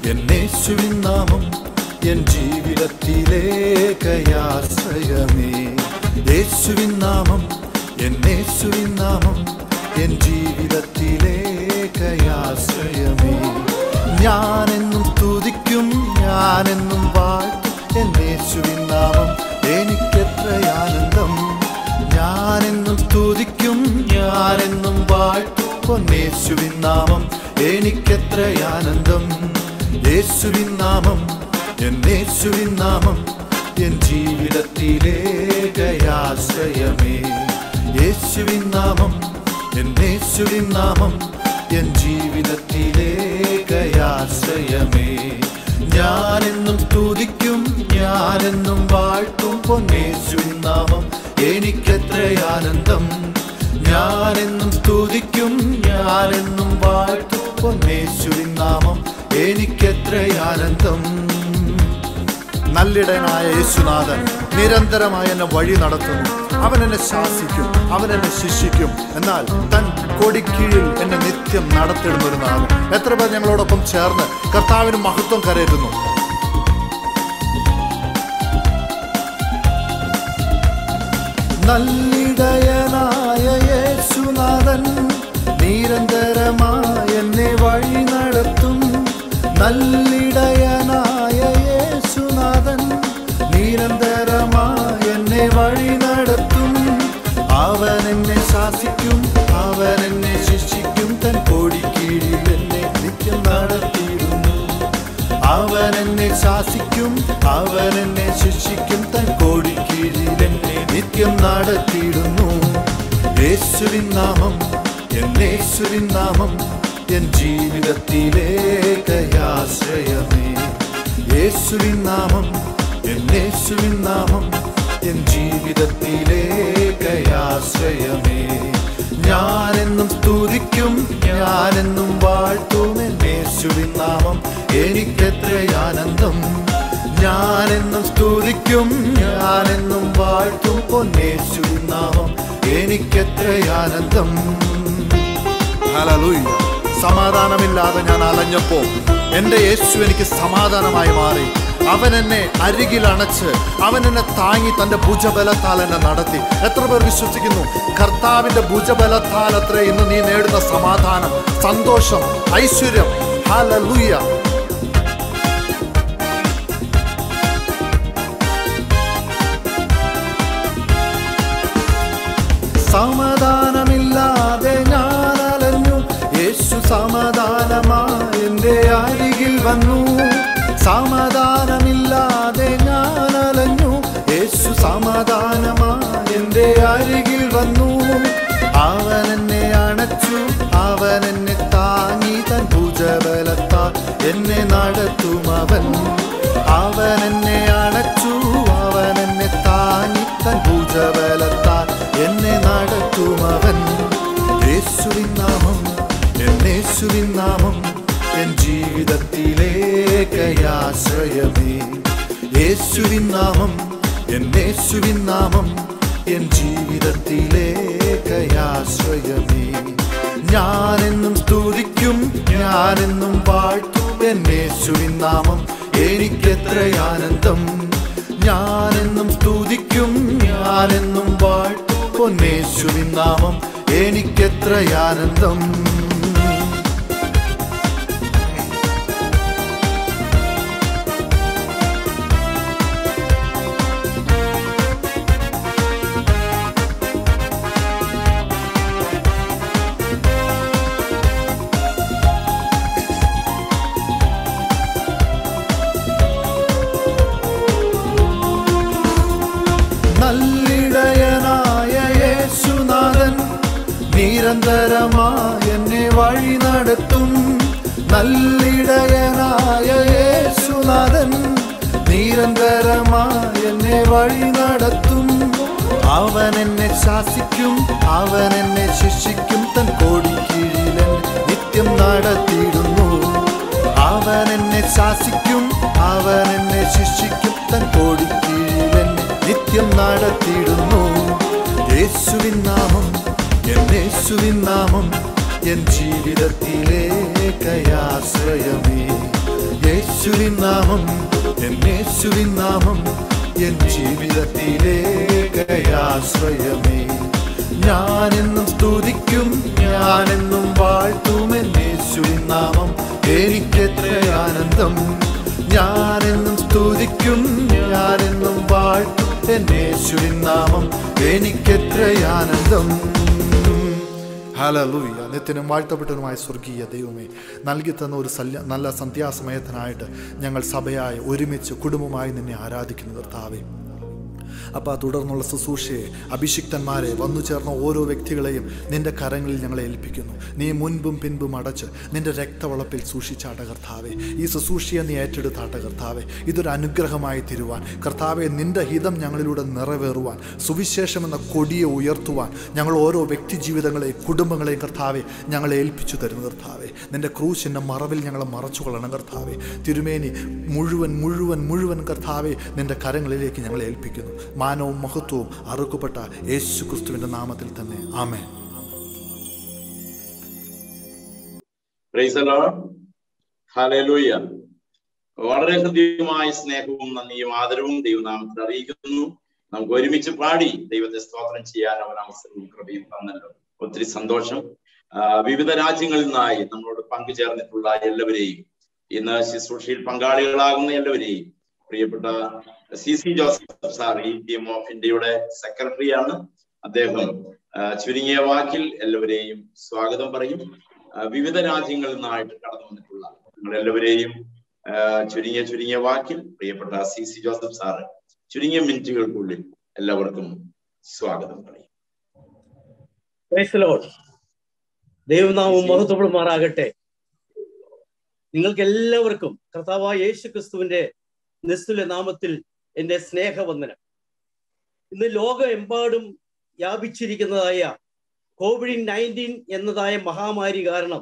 എന്നേശുവിൻ നാമം എൻ ജീവിതത്തിലേക്കയാശ്രയമേ. യേശുവിൻ നാമം എന്നേശുവിൻ നാമം എൻ ജീവിതത്തിലേക്കയാശ്രയമേ. ഞാനെന്നും സ്തുതിക്കും, ഞാനെന്നും വാഴ്ത്തും എന്നേശുവിൻ നാമം എനിക്കെത്ര ആനന്ദം. ഞാനെന്നും സ്തുതിക്കും, ഞാനെന്നും വാഴ്ത്തും എന്നേശുവിൻ നാമം എനിക്കെത്ര ആനന്ദം. യേശുവിൻ നാമം എന്നേശുവിൻ നാമം എൻ ജീവിതത്തിലേക്കയാശ്രയമേ. യേശുവിൻ നാമം എന്നേശുവിൻ നാമം എൻ ജീവിതത്തിലേക്കയാശ്രയമേ. ഞാനെന്നും സ്തുതിക്കും, ഞാനെന്നും വാഴ്ത്തും പൊന്നേശുവിൻ നാമം എനിക്കെത്ര ആനന്ദം. ഞാനെന്നും സ്തുതിക്കും, ഞാനെന്നും വാഴ്ത്തും പൊന്നേശുവിൻ നാമം എനിക്കെത്ര ആനന്ദം. നല്ലിടയനായ യേശുനാഥൻ നിരന്തരമായി എന്നെ വഴി നടത്തുന്നു. അവൻ എന്നെ ശാസിക്കും, അവൻ എന്നെ ശിക്ഷിക്കും. എന്നാൽ തൻ കൊടിക്കീഴിൽ എന്നെ നിത്യം നടത്തിടുന്നൊരു നാഥൻ. എത്ര പേർ ഞങ്ങളോടൊപ്പം ചേർന്ന് കർത്താവിന് മഹത്വം കരയറ്റുന്നു. നല്ലിടയനായ യേശുനാഥൻ നിരന്തരമായി എന്നെ വഴി നടത്തും. നല്ലിടയനായ യേശുനാഥൻ നിരന്തരമായി എന്നെ വഴി നടത്തും. അവൻ എന്നെ ശാസിക്കും, അവൻ എന്നെ ശിക്ഷിക്കും. തൻ കൊടിക്കീഴിൽ എന്നെ നിത്യം നടത്തിയിടുന്നു. അവൻ എന്നെ ശാസിക്കും, അവൻ എന്നെ ശിക്ഷിക്കും. തൻ കൊടിക്കീഴിൽ എന്നെ നിത്യം നടത്തിയിടുന്നു. യേശുവിൻ നാമം എന്നേശുവിൻ നാമം എൻ ജീവിതത്തിലേക്കയാശ്രയമേ. യേശുവിൻ നാമം എന്നേശുവിൻ നാമം എൻ ജീവിതത്തിലേക്കയാശ്രയമേ. ഞാനെന്നും സ്തുതിക്കും, ഞാനെന്നും വാഴ്ത്തും എന്നേശുവിൻ നാമം എനിക്കെത്ര ആനന്ദം. ഞാനെന്നും സ്തുതിക്കും, ഞാനെന്നും വാഴ്ത്തും പൊന്നേശുവിൻ നാമം എനിക്കെത്ര ആനന്ദം. ഹല്ലേലൂയ. സമാധാനമില്ലാതെ ഞാൻ അലഞ്ഞപ്പോ എൻ്റെ യേശു എനിക്ക് സമാധാനമായി മാറി. അവൻ എന്നെ അരികിൽ അണച്ച്, അവൻ എന്നെ താങ്ങി തൻ്റെ ഭുജബലത്താൽ എന്നെ നടത്തി. എത്ര പേർ വിശ്വസിക്കുന്നു? കർത്താവിൻ്റെ ഭുജബലത്താൽ അത്ര ഇന്ന് നീ നേടുന്ന സമാധാനം, സന്തോഷം, ഐശ്വര്യം. ഹല്ലേലൂയ. സമാധാനമില്ലാതെ ഞാൻ അലഞ്ഞു, യേശു സമാധാനമായി എൻ്റെ അരികിൽ വന്നു. സമാധാനമില്ലാതെ ഞാൻ അലഞ്ഞു, യേശു സമാധാനമായി എൻ്റെ അരികിൽ വന്നു. അവൻ എന്നെ അണച്ചു, അവൻ എന്നെ താങ്ങി തൻ ഭുജബലത്താൽ എന്നെ നടത്തും. അവൻ എന്നെ അണച്ചു, അവൻ എന്നെ താങ്ങി തൻ ഭുജബലത്താൽ എന്നെ നടത്തും. യേശുവിൻ നാമം എന്നേശുവിൻ നാമം എൻ ജീവിതത്തിലേക്കയാശ്രയമേ. യേശുവിൻ നാമം എന്നേശുവിൻ നാമം എൻ ജീവിതത്തിലേക്കയാശ്രയമേ. ഞാനെന്നും സ്തുതിക്കും, ഞാനെന്നും വാഴ്ത്തും എന്നേശുവിൻ നാമം എനിക്കെത്ര ആനന്ദം. ഞാനെന്നും സ്തുതിക്കും, ഞാനെന്നും വാഴ്ത്തും പൊന്നേശുവിൻ നാമം എനിക്കെത്ര ആനന്ദം. നല്ലിടയനായ യേശുനാഥൻ നിരന്തരമായി എന്നെ വഴി നടത്തും. നല്ലിടയനായ യേശുനാഥൻ നിരന്തരമായി എന്നെ വഴി നടത്തും. അവൻ എന്നെ ശാസിക്കും, അവൻ എന്നെ ശിക്ഷിക്കും. തൻ കൊടിക്കീഴിൽ നിത്യം നടത്തിയിടുന്നു. അവൻ എന്നെ ശാസിക്കും, അവൻ എന്നെ ശിക്ഷിക്കും. തൻ കൊടിക്കീഴിൽ നിത്യം നടത്തിയിടുന്നു. യേശുവിൻ നാമം എന്നേശുവിൻ നാമം എൻ ജീവിതത്തിലേക്കയാശ്രയമേ. യേശുവിൻ നാമം, എൻ യേശുവിൻ നാമം, എൻ ജീവിതത്തിലേക്കയാശ്രയമേ. ഞാനെന്നും സ്തുതിക്കും, ഞാനെന്നും വാഴ്ത്തും എൻ യേശുവിൻ നാമം, എനിക്കെത്ര ആനന്ദം. ഞാനെന്നും സ്തുതിക്കും, ഞാനെന്നും വാഴ്ത്തും എൻ യേശുവിൻ നാമം, എനിക്കെത്ര ആനന്ദം. ഹല്ലേലൂയ. നിത്യനും വാഴ്ത്തപ്പെട്ടതുമായ സ്വർഗീയ ദൈവമേ, നൽകി തന്ന ഒരു നല്ല സന്ധ്യാസമയത്തിനായിട്ട് ഞങ്ങൾ സഭയായി ഒരുമിച്ച് കുടുംബമായി നിന്നെ ആരാധിക്കുന്നു കർത്താവേ. അപ്പോൾ തുടർന്നുള്ള ശുശ്രൂഷയെ, അഭിഷിക്തന്മാരെ, വന്നു ചേർന്ന ഓരോ വ്യക്തികളെയും നിന്റെ കരങ്ങളിൽ ഞങ്ങളെ ഏൽപ്പിക്കുന്നു. നീ മുൻപും പിൻപും അടച്ച് നിന്റെ രക്തവളപ്പിൽ സൂക്ഷിച്ചാട്ട കർത്താവെ. ഈ ശുശ്രൂഷയെ നീ ഏറ്റെടുത്താട്ട കർത്താവെ. ഇതൊരു അനുഗ്രഹമായി തരുവാൻ കർത്താവെ, നിന്റെ ഹിതം ഞങ്ങളിലൂടെ നിറവേറുവാൻ, സുവിശേഷം എന്ന കൊടിയെ ഉയർത്തുവാൻ ഞങ്ങൾ ഓരോ വ്യക്തി ജീവിതങ്ങളെയും കുടുംബങ്ങളെയും കർത്താവെ ഞങ്ങളെ ഏൽപ്പിച്ചു തരുന്നു കർത്താവെ. നിന്റെ ക്രൂശിൻ്റെ മറവിൽ ഞങ്ങളെ മറച്ചു കൊള്ളണം കർത്താവെ. തിരുമേനി മുഴുവൻ മുഴുവൻ മുഴുവൻ കർത്താവെ നിന്റെ കരങ്ങളിലേക്ക് ഞങ്ങളെ ഏൽപ്പിക്കുന്നു. മാനവും മഹത്വവും അറുക്കപ്പെട്ട യേശു ക്രിസ്തുവിന്റെ നാമത്തിൽ തന്നെ ആമേൻ. Praise the lord. ഹല്ലേലൂയ. വളരെ ഹൃദ്യമായ സ്നേഹവും നന്ദിയും ആദരവും ദൈവനാമത്തിൽ അറിയിക്കുന്നു. നമുക്ക് ഒരുമിച്ച് പാടി ദൈവത്തെ സ്തോത്രം ചെയ്യാൻ അവൻ അവസരവും കൃപയും തന്നല്ലോ. ഒത്തിരി സന്തോഷം. വിവിധ രാജ്യങ്ങളിൽ നിന്നായി നമ്മളോട് പങ്കുചേർന്നിട്ടുള്ള എല്ലാവരെയും, ഇന്ന് ശുശ്രൂഷയിൽ പങ്കാളികളാകുന്ന എല്ലാവരെയും, പ്രിയപ്പെട്ട CC Joseph sir ETM of ഇന്ത്യയുടെ സെക്രട്ടറിയാണ്. അദ്ദേഹം ചുരുങ്ങിയ വാക്കിൽ എല്ലാവരെയും സ്വാഗതം പറയും. വിവിധ രാജ്യങ്ങളിൽ നിന്നായിട്ട് കടന്നു വന്നിട്ടുള്ള നിങ്ങളെല്ലാവരെയും ചുരുങ്ങിയ വാക്കിൽ പ്രിയപ്പെട്ട CC ജോസഫ് സാറ് ചുരുങ്ങിയ മിനിറ്റുകൾക്കുള്ളിൽ എല്ലാവർക്കും സ്വാഗതം പറയും. Praise the lord. ദൈവനാമം മഹത്വപ്പെടുമാറാകട്ടെ. നിങ്ങൾക്ക് എല്ലാവർക്കും കർത്താവായ യേശു ക്രിസ്തുവിന്റെ നിസ്തുല നാമത്തിൽ എൻ്റെ സ്നേഹവന്ദനം. ഇന്ന് ലോകമെമ്പാടും വ്യാപിച്ചിരിക്കുന്നതായ COVID-19 എന്നതായ മഹാമാരി കാരണം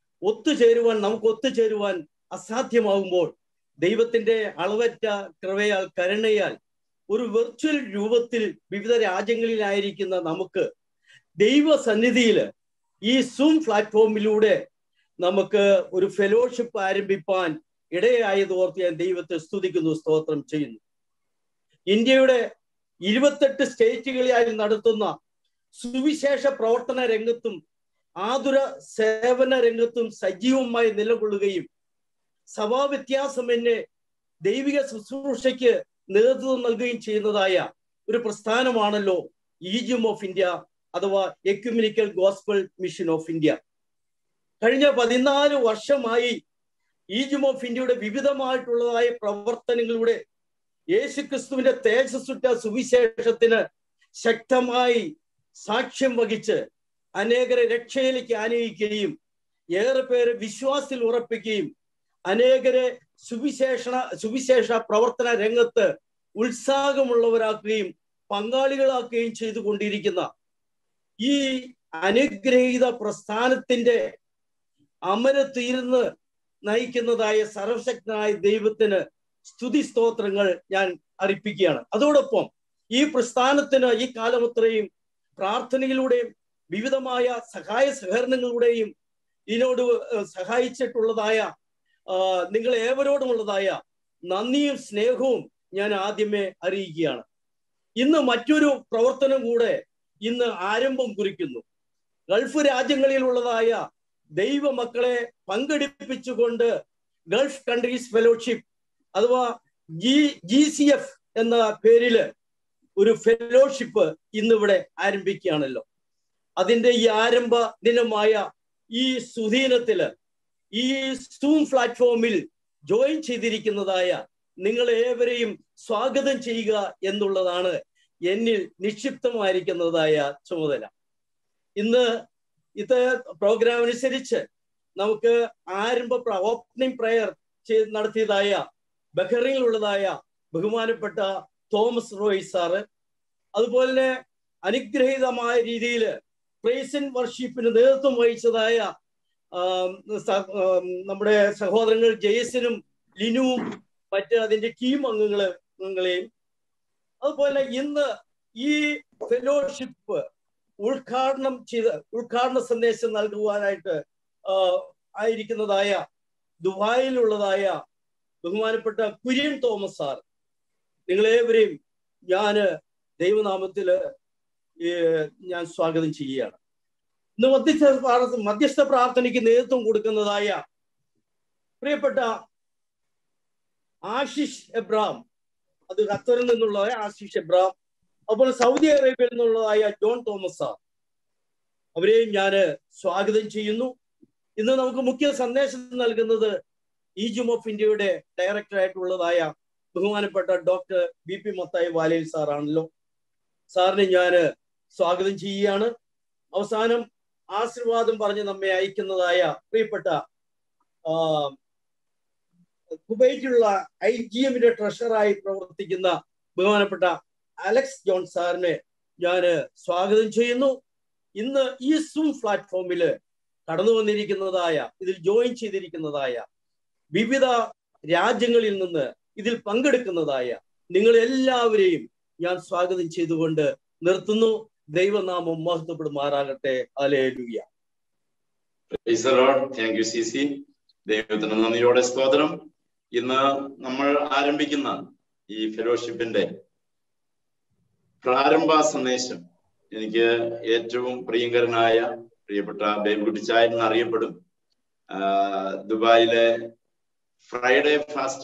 നമുക്ക് ഒത്തുചേരുവാൻ അസാധ്യമാകുമ്പോൾ ദൈവത്തിന്റെ അളവറ്റ കൃപയാൽ, കരുണയാൽ ഒരു വെർച്വൽ രൂപത്തിൽ വിവിധ രാജ്യങ്ങളിലായിരിക്കുന്ന നമുക്ക് ദൈവസന്നിധിയിൽ ഈ സൂം പ്ലാറ്റ്ഫോമിലൂടെ നമുക്ക് ഒരു ഫെലോഷിപ്പ് ആരംഭിപ്പാൻ ഇടയായതോർത്ത് ഞാൻ ദൈവത്തെ സ്തുതിക്കുന്നു, സ്തോത്രം ചെയ്യുന്നു. ഇന്ത്യയുടെ 28 സ്റ്റേറ്റുകളിലായി നടത്തുന്ന സുവിശേഷ പ്രവർത്തന രംഗത്തും ആതുര സേവന രംഗത്തും സജീവമായി നിലകൊള്ളുകയും സഭാവ്യത്യാസമെന്നെ ദൈവിക ശുശ്രൂഷയ്ക്ക് നേതൃത്വം നൽകുകയും ചെയ്യുന്നതായ ഒരു പ്രസ്ഥാനമാണല്ലോ EGM ഓഫ് ഇന്ത്യ അഥവാ ecumenical gospel mission of India. കഴിഞ്ഞ 14 വർഷമായി EGM ഓഫ് ഇന്ത്യയുടെ വിവിധമായിട്ടുള്ളതായ പ്രവർത്തനങ്ങളിലൂടെ യേശുക്രിസ്തുവിന്റെ തേജസ്സുറ്റ സുവിശേഷത്തിന് ശക്തമായി സാക്ഷ്യം വഹിച്ച് അനേകരെ രക്ഷയിലേക്ക് ആനയിക്കുകയും ഏറെ പേരെ വിശ്വാസത്തിൽ ഉറപ്പിക്കുകയും അനേകരെ സുവിശേഷ പ്രവർത്തന രംഗത്ത് ഉത്സാഹമുള്ളവരാക്കുകയും പങ്കാളികളാക്കുകയും ചെയ്തുകൊണ്ടിരിക്കുന്ന ഈ അനുഗ്രഹീത പ്രസ്ഥാനത്തിന്റെ അമരത്തീർന്ന് നയിക്കുന്നതായ സർവശക്തനായ ദൈവത്തിന് സ്തുതി സ്തോത്രങ്ങൾ ഞാൻ അർപ്പിക്കുകയാണ്. അതോടൊപ്പം ഈ പ്രസ്ഥാനത്തിന് ഈ കാലമത്രയും പ്രാർത്ഥനയിലൂടെയും വിവിധമായ സഹായ സഹകരണങ്ങളിലൂടെയും ഇതിനോട് സഹായിച്ചിട്ടുള്ളതായ നിങ്ങൾ ഏവരോടുമുള്ളതായ നന്ദിയും സ്നേഹവും ഞാൻ ആദ്യമേ അറിയിക്കുകയാണ്. ഇന്ന് മറ്റൊരു പ്രവർത്തനം കൂടെ ഇന്ന് ആരംഭം കുറിക്കുന്നു. ഗൾഫ് രാജ്യങ്ങളിലുള്ളതായ ദൈവമക്കളെ പങ്കെടുപ്പിച്ചുകൊണ്ട് ഗൾഫ് കൺട്രീസ് ഫെലോഷിപ്പ് അഥവാ GCF എന്ന പേരില് ഒരു ഫെലോഷിപ്പ് ഇന്നിവിടെ ആരംഭിക്കുകയാണല്ലോ. അതിന്റെ ഈ ആരംഭ ദിനമായ ഈ സുദീനത്തില് ഈ സൂം പ്ലാറ്റ്ഫോമിൽ ജോയിൻ ചെയ്തിരിക്കുന്നതായ നിങ്ങളേവരെയും സ്വാഗതം ചെയ്യുക എന്നുള്ളതാണ് എന്നിൽ നിക്ഷിപ്തമായിരിക്കുന്നതായ ചുമതല. ഇന്ന് ഇത് പ്രോഗ്രാം അനുസരിച്ച് നമുക്ക് ഓപ്പണിംഗ് പ്രയർ നടത്തിയതായ ബഹ്റൈനിലുള്ളതായ ബഹുമാനപ്പെട്ട തോമസ് റോയ് സാറ്, അതുപോലെ തന്നെ അനുഗ്രഹീതമായ രീതിയിൽ പ്രൈസ് ആൻഡ് വർഷിപ്പിന് നേതൃത്വം വഹിച്ചതായ നമ്മുടെ സഹോദരങ്ങൾ ജയസിനും ലിനുവും മറ്റ് അതിന്റെ ടീം അംഗങ്ങളെയും, അതുപോലെ ഇന്ന് ഈ ഫെലോഷിപ്പ് ഉദ്ഘാടന സന്ദേശം നൽകുവാനായിട്ട് ആയിരിക്കുന്നതായ ദുബായിലുള്ളതായ ബഹുമാനപ്പെട്ട കുര്യൻ തോമസ് സാർ, നിങ്ങളേവരെയും ഞാൻ ദൈവനാമത്തില് ഞാൻ സ്വാഗതം ചെയ്യുകയാണ്. ഇന്ന് മധ്യസ്ഥ പ്രാർത്ഥനയ്ക്ക് നേതൃത്വം കൊടുക്കുന്നതായ പ്രിയപ്പെട്ട ആശിഷ് എബ്രാം, അത് ഖത്തറിൽ നിന്നുള്ളതായ ആശിഷ് എബ്രാം, അതുപോലെ സൗദി അറേബ്യയിൽ നിന്നുള്ളതായ ജോൺ തോമസ് സാർ, അവരെയും ഞാൻ സ്വാഗതം ചെയ്യുന്നു. ഇന്ന് നമുക്ക് മുഖ്യ സന്ദേശം നൽകുന്നത് ഈജിയം ഓഫ് ഇന്ത്യയുടെ ഡയറക്ടറായിട്ടുള്ളതായ ബഹുമാനപ്പെട്ട ഡോക്ടർ BP മത്തായി വാലേൽ സാറാണല്ലോ. സാറിനെ ഞാൻ സ്വാഗതം ചെയ്യുകയാണ്. അവസാനം ആശീർവാദം പറഞ്ഞ് നമ്മെ അയക്കുന്നതായ പ്രിയപ്പെട്ട കുവൈറ്റിലുള്ള IGMന്റെ ട്രഷറായി പ്രവർത്തിക്കുന്ന ബഹുമാനപ്പെട്ട അലക്സ് ജോൺ സാറിനെ ഞാൻ സ്വാഗതം ചെയ്യുന്നു. ഇന്ന് ഈ സൂം പ്ലാറ്റ്ഫോമിൽ കടന്നു വന്നിരിക്കുന്നതായ, ഇതിൽ ജോയിൻ ചെയ്തിരിക്കുന്നതായ, വിവിധ രാജ്യങ്ങളിൽ നിന്ന് ഇതിൽ പങ്കെടുക്കുന്നതായ നിങ്ങൾ എല്ലാവരെയും ഞാൻ സ്വാഗതം ചെയ്തുകൊണ്ട് നിർത്തുന്നു. ദൈവനാമം മഹത്വപ്പെടുമാറാകട്ടെ. ഹല്ലേലൂയ. Praise the lord. Thank you CC. ദൈവത്തിന് നന്ദിയോടെ സ്തോത്രം. ഇന്ന് നമ്മൾ ആരംഭിക്കുന്ന ഈ ഫെലോഷിപ്പിന്റെ പ്രാരംഭ സന്ദേശം എനിക്ക് ഏറ്റവും പ്രിയങ്കരനായ പ്രിയപ്പെട്ട ബേബുകുട്ടിച്ചായൻ എന്നറിയപ്പെടും ദുബായിലെ ഫ്രൈഡേ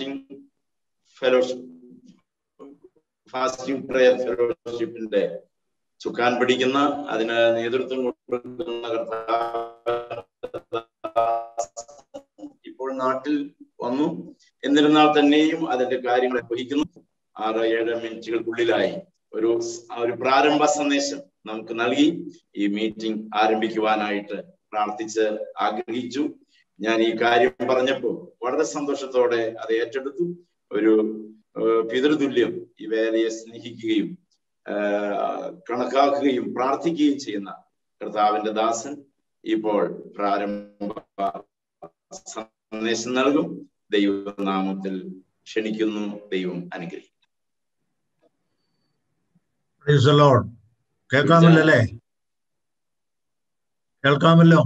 ഫാസ്റ്റിംഗ് പ്രയർ ഫെലോഷിപ്പിന്റെ ചുക്കാൻ പിടിക്കുന്ന, അതിന് നേതൃത്വം കൊടുക്കുന്ന ഇപ്പോൾ നാട്ടിൽ വന്നു. എന്നിരുന്നാൽ തന്നെയും അതിന്റെ കാര്യങ്ങൾ വഹിക്കുന്നു. 6-7 മിനിറ്റുകൾക്കുള്ളിലായി ഒരു പ്രാരംഭ സന്ദേശം നമുക്ക് നൽകി ഈ മീറ്റിംഗ് ആരംഭിക്കുവാനായിട്ട് പ്രാർത്ഥിച്ച് ആഗ്രഹിച്ചു. ഞാൻ ഈ കാര്യം പറഞ്ഞപ്പോൾ വളരെ സന്തോഷത്തോടെ അത് ഏറ്റെടുത്തു. ഒരു പിതൃതുല്യം ഈ വേലയെ സ്നേഹിക്കുകയും കണക്കാക്കുകയും പ്രാർത്ഥിക്കുകയും ചെയ്യുന്ന കർത്താവിന്റെ ദാസൻ ഇപ്പോൾ പ്രാരംഭ സന്ദേശം നൽകും. ദൈവനാമത്തിൽ ക്ഷണിക്കുന്നു. ദൈവം അനുഗ്രഹിക്കും. കേൾക്കാമല്ലേ? കേൾക്കാമല്ലോ?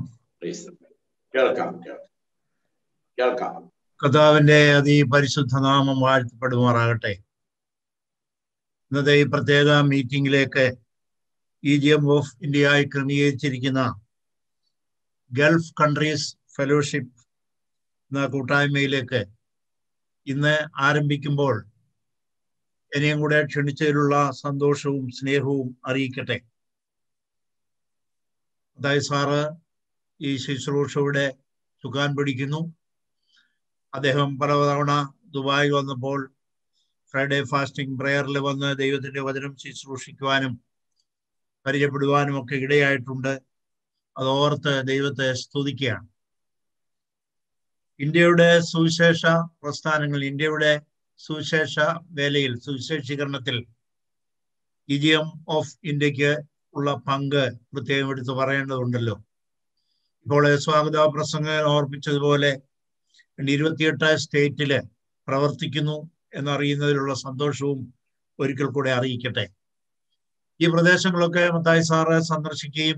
കേൾക്കാം. കർത്താവിന്റെ അതിപരിശുദ്ധ നാമം വാഴ്ത്തപ്പെടുമാറാകട്ടെ. ഇന്നത്തെ ഈ പ്രത്യേക മീറ്റിംഗിലേക്ക് ഈജിയം ഓഫ് ഇന്ത്യയായി ക്രമീകരിച്ചിരിക്കുന്ന ഗൾഫ് കൺട്രീസ് ഫെലോഷിപ്പ് എന്ന കൂട്ടായ്മയിലേക്ക് ഇന്ന് ആരംഭിക്കുമ്പോൾ എന്നെയും കൂടെ ക്ഷണിച്ചതിലുള്ള സന്തോഷവും സ്നേഹവും അറിയിക്കട്ടെ. അതായത് സാറ് ഈ ശുശ്രൂഷയുടെ ചുക്കാൻ പിടിക്കുന്നു. അദ്ദേഹം പലതവണ ദുബായ് വന്നപ്പോൾ ഫ്രൈഡേ ഫാസ്റ്റിംഗ് പ്രയറിൽ വന്ന് ദൈവത്തിന്റെ വചനം ശുശ്രൂഷിക്കുവാനും പരിചയപ്പെടുവാനും ഒക്കെ ഇടയായിട്ടുണ്ട്. അതോർത്ത് ദൈവത്തെ സ്തുതിക്കുകയാണ്. ഇന്ത്യയുടെ സുവിശേഷ പ്രസ്ഥാനങ്ങൾ, ഇന്ത്യയുടെ സുവിശേഷ വേലയിൽ, സുവിശേഷീകരണത്തിൽ ഈജിയം ഓഫ് ഇന്ത്യക്ക് ഉള്ള പങ്ക് പ്രത്യേകം എടുത്ത് പറയേണ്ടതുണ്ടല്ലോ. ഇപ്പോൾ സ്വാഗത പ്രസംഗം ഓർപ്പിച്ചതുപോലെ 28 സ്റ്റേറ്റില് പ്രവർത്തിക്കുന്നു എന്നറിയുന്നതിലുള്ള സന്തോഷവും ഒരിക്കൽ കൂടെ അറിയിക്കട്ടെ. ഈ പ്രദേശങ്ങളൊക്കെ മത്തായി സാറ് സന്ദർശിക്കുകയും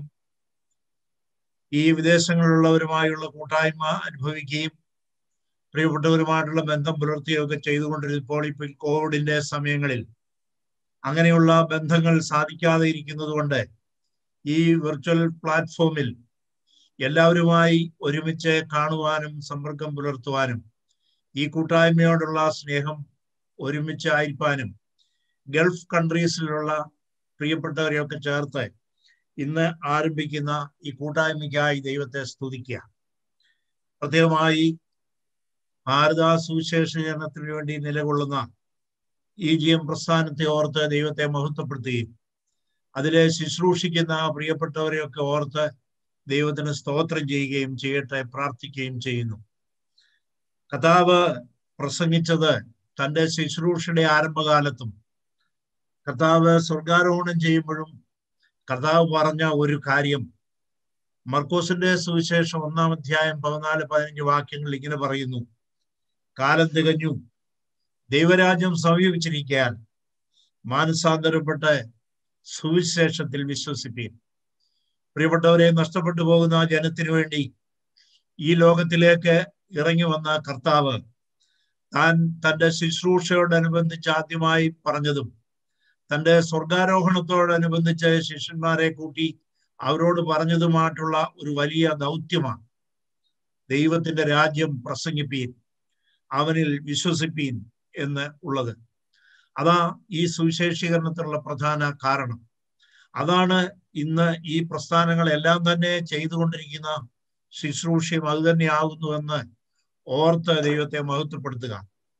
ഈ വിദേശങ്ങളിലുള്ളവരുമായുള്ള കൂട്ടായ്മ അനുഭവിക്കുകയും പ്രിയപ്പെട്ടവരുമായിട്ടുള്ള ബന്ധം പുലർത്തുകയൊക്കെ ചെയ്തുകൊണ്ടിരുന്നപ്പോൾ ഇപ്പോൾ കോവിഡിന്റെ സമയങ്ങളിൽ അങ്ങനെയുള്ള ബന്ധങ്ങൾ സാധിക്കാതെ ഇരിക്കുന്നത് കൊണ്ട് ഈ വിർച്വൽ പ്ലാറ്റ്ഫോമിൽ എല്ലാവരുമായി ഒരുമിച്ച് കാണുവാനും സമ്പർക്കം പുലർത്തുവാനും ഈ കൂട്ടായ്മയോടുള്ള സ്നേഹം ഒരുമിച്ച് ആയിരിക്കാനും ഗൾഫ് കൺട്രീസിലുള്ള പ്രിയപ്പെട്ടവരെയൊക്കെ ചേർത്ത് ഇന്ന് ആരംഭിക്കുന്ന ഈ കൂട്ടായ്മയ്ക്കായി ദൈവത്തെ സ്തുതിക്കുക. പ്രത്യേകമായി ഭാരത സുവിശേഷീകരണത്തിന് വേണ്ടി നിലകൊള്ളുന്ന ഈജിയം പ്രസ്ഥാനത്തെ ഓർത്ത് ദൈവത്തെ മഹത്വപ്പെടുത്തുകയും അതിലെ ശുശ്രൂഷിക്കുന്ന പ്രിയപ്പെട്ടവരെയൊക്കെ ഓർത്ത് ദൈവത്തിന് സ്തോത്രം ചെയ്യുകയും ചെയ്യട്ടെ, പ്രാർത്ഥിക്കുകയും ചെയ്യുന്നു. കർത്താവ് പ്രസംഗിച്ചത് തൻ്റെ ശുശ്രൂഷയുടെ ആരംഭകാലത്തും കർത്താവ് സ്വർഗാരോഹണം ചെയ്യുമ്പോഴും കർത്താവ് പറഞ്ഞ ഒരു കാര്യം മർക്കോസിന്റെ സുവിശേഷം 1-ാം അധ്യായം 14-15 വാക്യങ്ങൾ ഇങ്ങനെ പറയുന്നു: കാലം തികഞ്ഞു, ദൈവരാജ്യം സമീപിച്ചിരിക്കാൻ മാനസാന്തരപ്പെട്ട് സുവിശേഷത്തിൽ വിശ്വസിപ്പീൻ. പ്രിയപ്പെട്ടവരെ, നഷ്ടപ്പെട്ടു പോകുന്ന ജനത്തിനു വേണ്ടി ഈ ലോകത്തിലേക്ക് ഇറങ്ങി വന്ന കർത്താവ് താൻ തൻ്റെ ശുശ്രൂഷയോടനുബന്ധിച്ച് ആദ്യമായി പറഞ്ഞതും തൻ്റെ സ്വർഗാരോഹണത്തോടനുബന്ധിച്ച് ശിഷ്യന്മാരെ കൂട്ടി അവരോട് പറഞ്ഞതുമായിട്ടുള്ള ഒരു വലിയ ദൗത്യമാണ്. ദൈവത്തിന്റെ രാജ്യം പ്രസംഗിപ്പീൻ, അവനിൽ വിശ്വസിപ്പീൻ എന്ന് ഉള്ളത്. അതാ ഈ സുവിശേഷീകരണത്തിനുള്ള പ്രധാന കാരണം. അതാണ് ഇന്ന് ഈ പ്രസ്ഥാനങ്ങളെല്ലാം തന്നെ ചെയ്തുകൊണ്ടിരിക്കുന്ന ശുശ്രൂഷയും അത് തന്നെയാകുന്നുവെന്ന് ഓർത്ത് ദൈവത്തെ മഹത്വപ്പെടുത്തുക.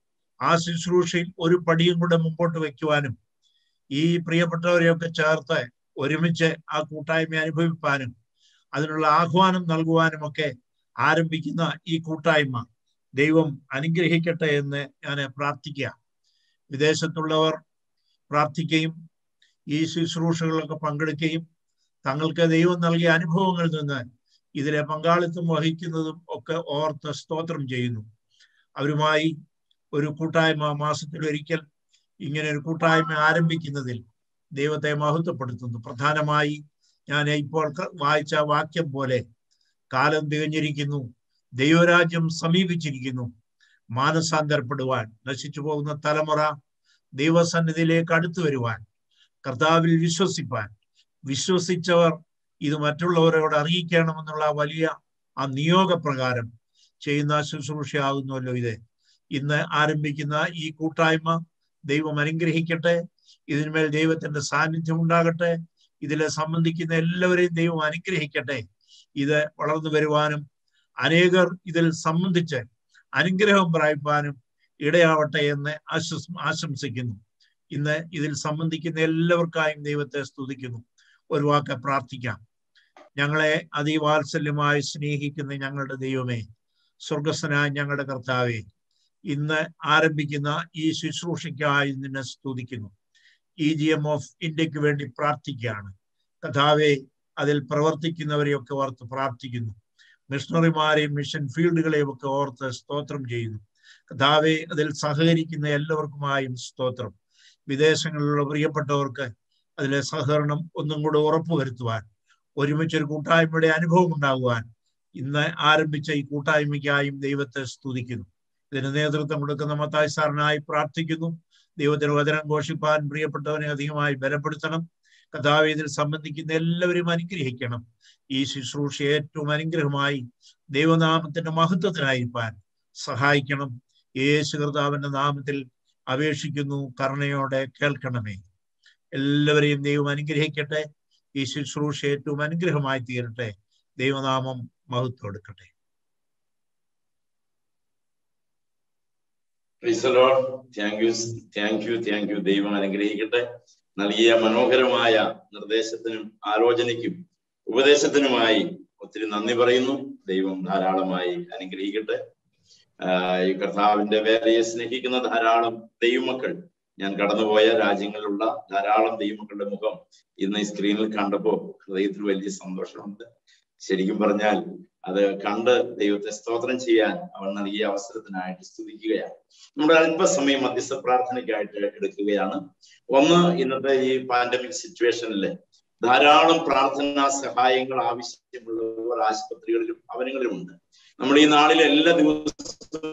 ആ ശുശ്രൂഷയിൽ ഒരു പടിയും കൂടെ മുമ്പോട്ട് വയ്ക്കുവാനും ഈ പ്രിയപ്പെട്ടവരെയൊക്കെ ചേർത്ത് ഒരുമിച്ച് ആ കൂട്ടായ്മ അനുഭവിപ്പാനും അതിനുള്ള ആഹ്വാനം നൽകുവാനുമൊക്കെ ആരംഭിക്കുന്ന ഈ കൂട്ടായ്മ ദൈവം അനുഗ്രഹിക്കട്ടെ എന്ന് ഞാൻ പ്രാർത്ഥിക്കുക. വിദേശത്തുള്ളവർ പ്രാർത്ഥിക്കുകയും ഈ ശുശ്രൂഷകളിലൊക്കെ പങ്കെടുക്കുകയും തങ്ങൾക്ക് ദൈവം നൽകിയ അനുഭവങ്ങളിൽ നിന്ന് ഇതിലെ പങ്കാളിത്തം വഹിക്കുന്നതും ഒക്കെ ഓർത്ത് സ്തോത്രം ചെയ്യുന്നു. അവരുമായി ഒരു കൂട്ടായ്മ മാസത്തിലൊരിക്കൽ ഇങ്ങനെ ഒരു കൂട്ടായ്മ ആരംഭിക്കുന്നതിൽ ദൈവത്തെ മഹത്വപ്പെടുത്തുന്നു. പ്രധാനമായി ഞാൻ ഇപ്പോൾ വായിച്ച വാക്യം പോലെ കാലം തികഞ്ഞിരിക്കുന്നു, ദൈവരാജ്യം സമീപിച്ചിരിക്കുന്നു, മാനസാന്തരപ്പെടുവാൻ, നശിച്ചു പോകുന്ന തലമുറ ദൈവസന്നിധിയിലേക്ക് അടുത്തു വരുവാൻ, കർത്താവിൽ വിശ്വസിപ്പാൻ, വിശ്വസിച്ചവർ ഇത് മറ്റുള്ളവരോട് അറിയിക്കണമെന്നുള്ള വലിയ ആ നിയോഗപ്രകാരം ചെയ്യുന്ന ശുശ്രൂഷയാകുന്നുവല്ലോ ഇത്. ഇന്ന് ആരംഭിക്കുന്ന ഈ കൂട്ടായ്മ ദൈവം അനുഗ്രഹിക്കട്ടെ. ഇതിന്മേൽ ദൈവത്തിന്റെ സാന്നിധ്യം ഉണ്ടാകട്ടെ. ഇതിലെ സംബന്ധിക്കുന്ന എല്ലാവരെയും ദൈവം അനുഗ്രഹിക്കട്ടെ. ഇത് വളർന്നു വരുവാനും അനേകർ ഇതിൽ സംബന്ധിച്ച് അനുഗ്രഹം പ്രാപിപ്പാനും ഇടയാവട്ടെ എന്ന് ആശംസിക്കുന്നു. ഇന്ന് ഇതിൽ സംബന്ധിക്കുന്ന എല്ലാവർക്കായും ദൈവത്തെ സ്തുതിക്കുന്നു. ഒരു വാക്ക് പ്രാർത്ഥിക്കാം. ഞങ്ങളെ അതിവാത്സല്യമായി സ്നേഹിക്കുന്ന ഞങ്ങളുടെ ദൈവമേ, സ്വർഗസ്ഥനായ ഞങ്ങളുടെ കർത്താവേ, ഇന്ന് ആരംഭിക്കുന്ന ഈ ശുശ്രൂഷയ്ക്കായി നിന്നെ സ്തുതിക്കുന്നു. EGM ഓഫ് ഇന്ത്യക്ക് വേണ്ടി പ്രാർത്ഥിക്കുകയാണ് കർത്താവേ. അതിൽ പ്രവർത്തിക്കുന്നവരെയൊക്കെ ഓർത്ത് പ്രാർത്ഥിക്കുന്നു. മിഷണറിമാരെയും മിഷൻ ഫീൽഡുകളെയും ഒക്കെ ഓർത്ത് സ്തോത്രം ചെയ്യുന്നു കർത്താവേ. അതിൽ സഹകരിക്കുന്ന എല്ലാവർക്കുമായും സ്തോത്രം. വിദേശങ്ങളിലുള്ള പ്രിയപ്പെട്ടവർക്ക് അതിലെ സഹകരണം ഒന്നും കൂടെ ഉറപ്പുവരുത്തുവാൻ, ഒരുമിച്ചൊരു കൂട്ടായ്മയുടെ അനുഭവം ഉണ്ടാകുവാൻ ഇന്ന് ആരംഭിച്ച ഈ കൂട്ടായ്മയ്ക്കായും ദൈവത്തെ സ്തുതിക്കുന്നു. ഇതിന് നേതൃത്വം കൊടുക്കുന്ന മത്തായി സാറിനായി പ്രാർത്ഥിക്കുന്നു. ദൈവത്തിന് വചനം ഘോഷിപ്പാൻ പ്രിയപ്പെട്ടവനെ അധികമായി ബലപ്പെടുത്തണം കർത്താവേ. ഇതിൽ സംബന്ധിക്കുന്ന എല്ലാവരും അനുഗ്രഹിക്കണം. ഈ ശുശ്രൂഷ ഏറ്റവും അനുഗ്രഹമായി ദൈവനാമത്തിന്റെ മഹത്വത്തിനായിരിക്കാൻ സഹായിക്കണം. യേശു കർത്താവിന്റെ നാമത്തിൽ അപേക്ഷിക്കുന്നു, കരുണയോടെ കേൾക്കണമേ. എല്ലാവരെയും ദൈവം അനുഗ്രഹിക്കട്ടെ. ഈ ശുശ്രൂഷ ഏറ്റവും അനുഗ്രഹമായി തീരട്ടെ. ദൈവനാമം മഹത്വം എടുക്കട്ടെ. Thank you. ദൈവം അനുഗ്രഹിക്കട്ടെ. നൽകിയ മനോഹരമായ നിർദ്ദേശത്തിനും ആലോചനയ്ക്കും ഉപദേശത്തിനുമായി ഒത്തിരി നന്ദി പറയുന്നു. ദൈവം ധാരാളമായി അനുഗ്രഹിക്കട്ടെ. ഈ കർത്താവിന്റെ വേലയെ സ്നേഹിക്കുന്ന ധാരാളം ദൈവമക്കൾ, ഞാൻ കടന്നുപോയ രാജ്യങ്ങളിലുള്ള ധാരാളം ദൈവമക്കളുടെ മുഖം ഇന്ന് ഈ സ്ക്രീനിൽ കണ്ടപ്പോൾ ഹൃദയത്തിൽ വലിയ സന്തോഷമുണ്ട്. ശരിക്കും പറഞ്ഞാൽ അത് കണ്ട് ദൈവത്തെ സ്തോത്രം ചെയ്യാൻ അവൻ നൽകിയ അവസരത്തിനായിട്ട് സ്തുതിക്കുകയാണ്. നമ്മുടെ അല്പസമയം മധ്യസ്ഥ പ്രാർത്ഥനയ്ക്കായിട്ട് എടുക്കുകയാണ്. ഒന്ന്, ഇന്നത്തെ ഈ പാൻഡമിക് സിറ്റുവേഷനിൽ ധാരാളം പ്രാർത്ഥനാ സഹായങ്ങൾ ആവശ്യമുള്ളവർ ആശുപത്രികളിലും ഭവനങ്ങളിലും ഉണ്ട്. നമ്മൾ ഈ നാളിലെ എല്ലാ ദിവസവും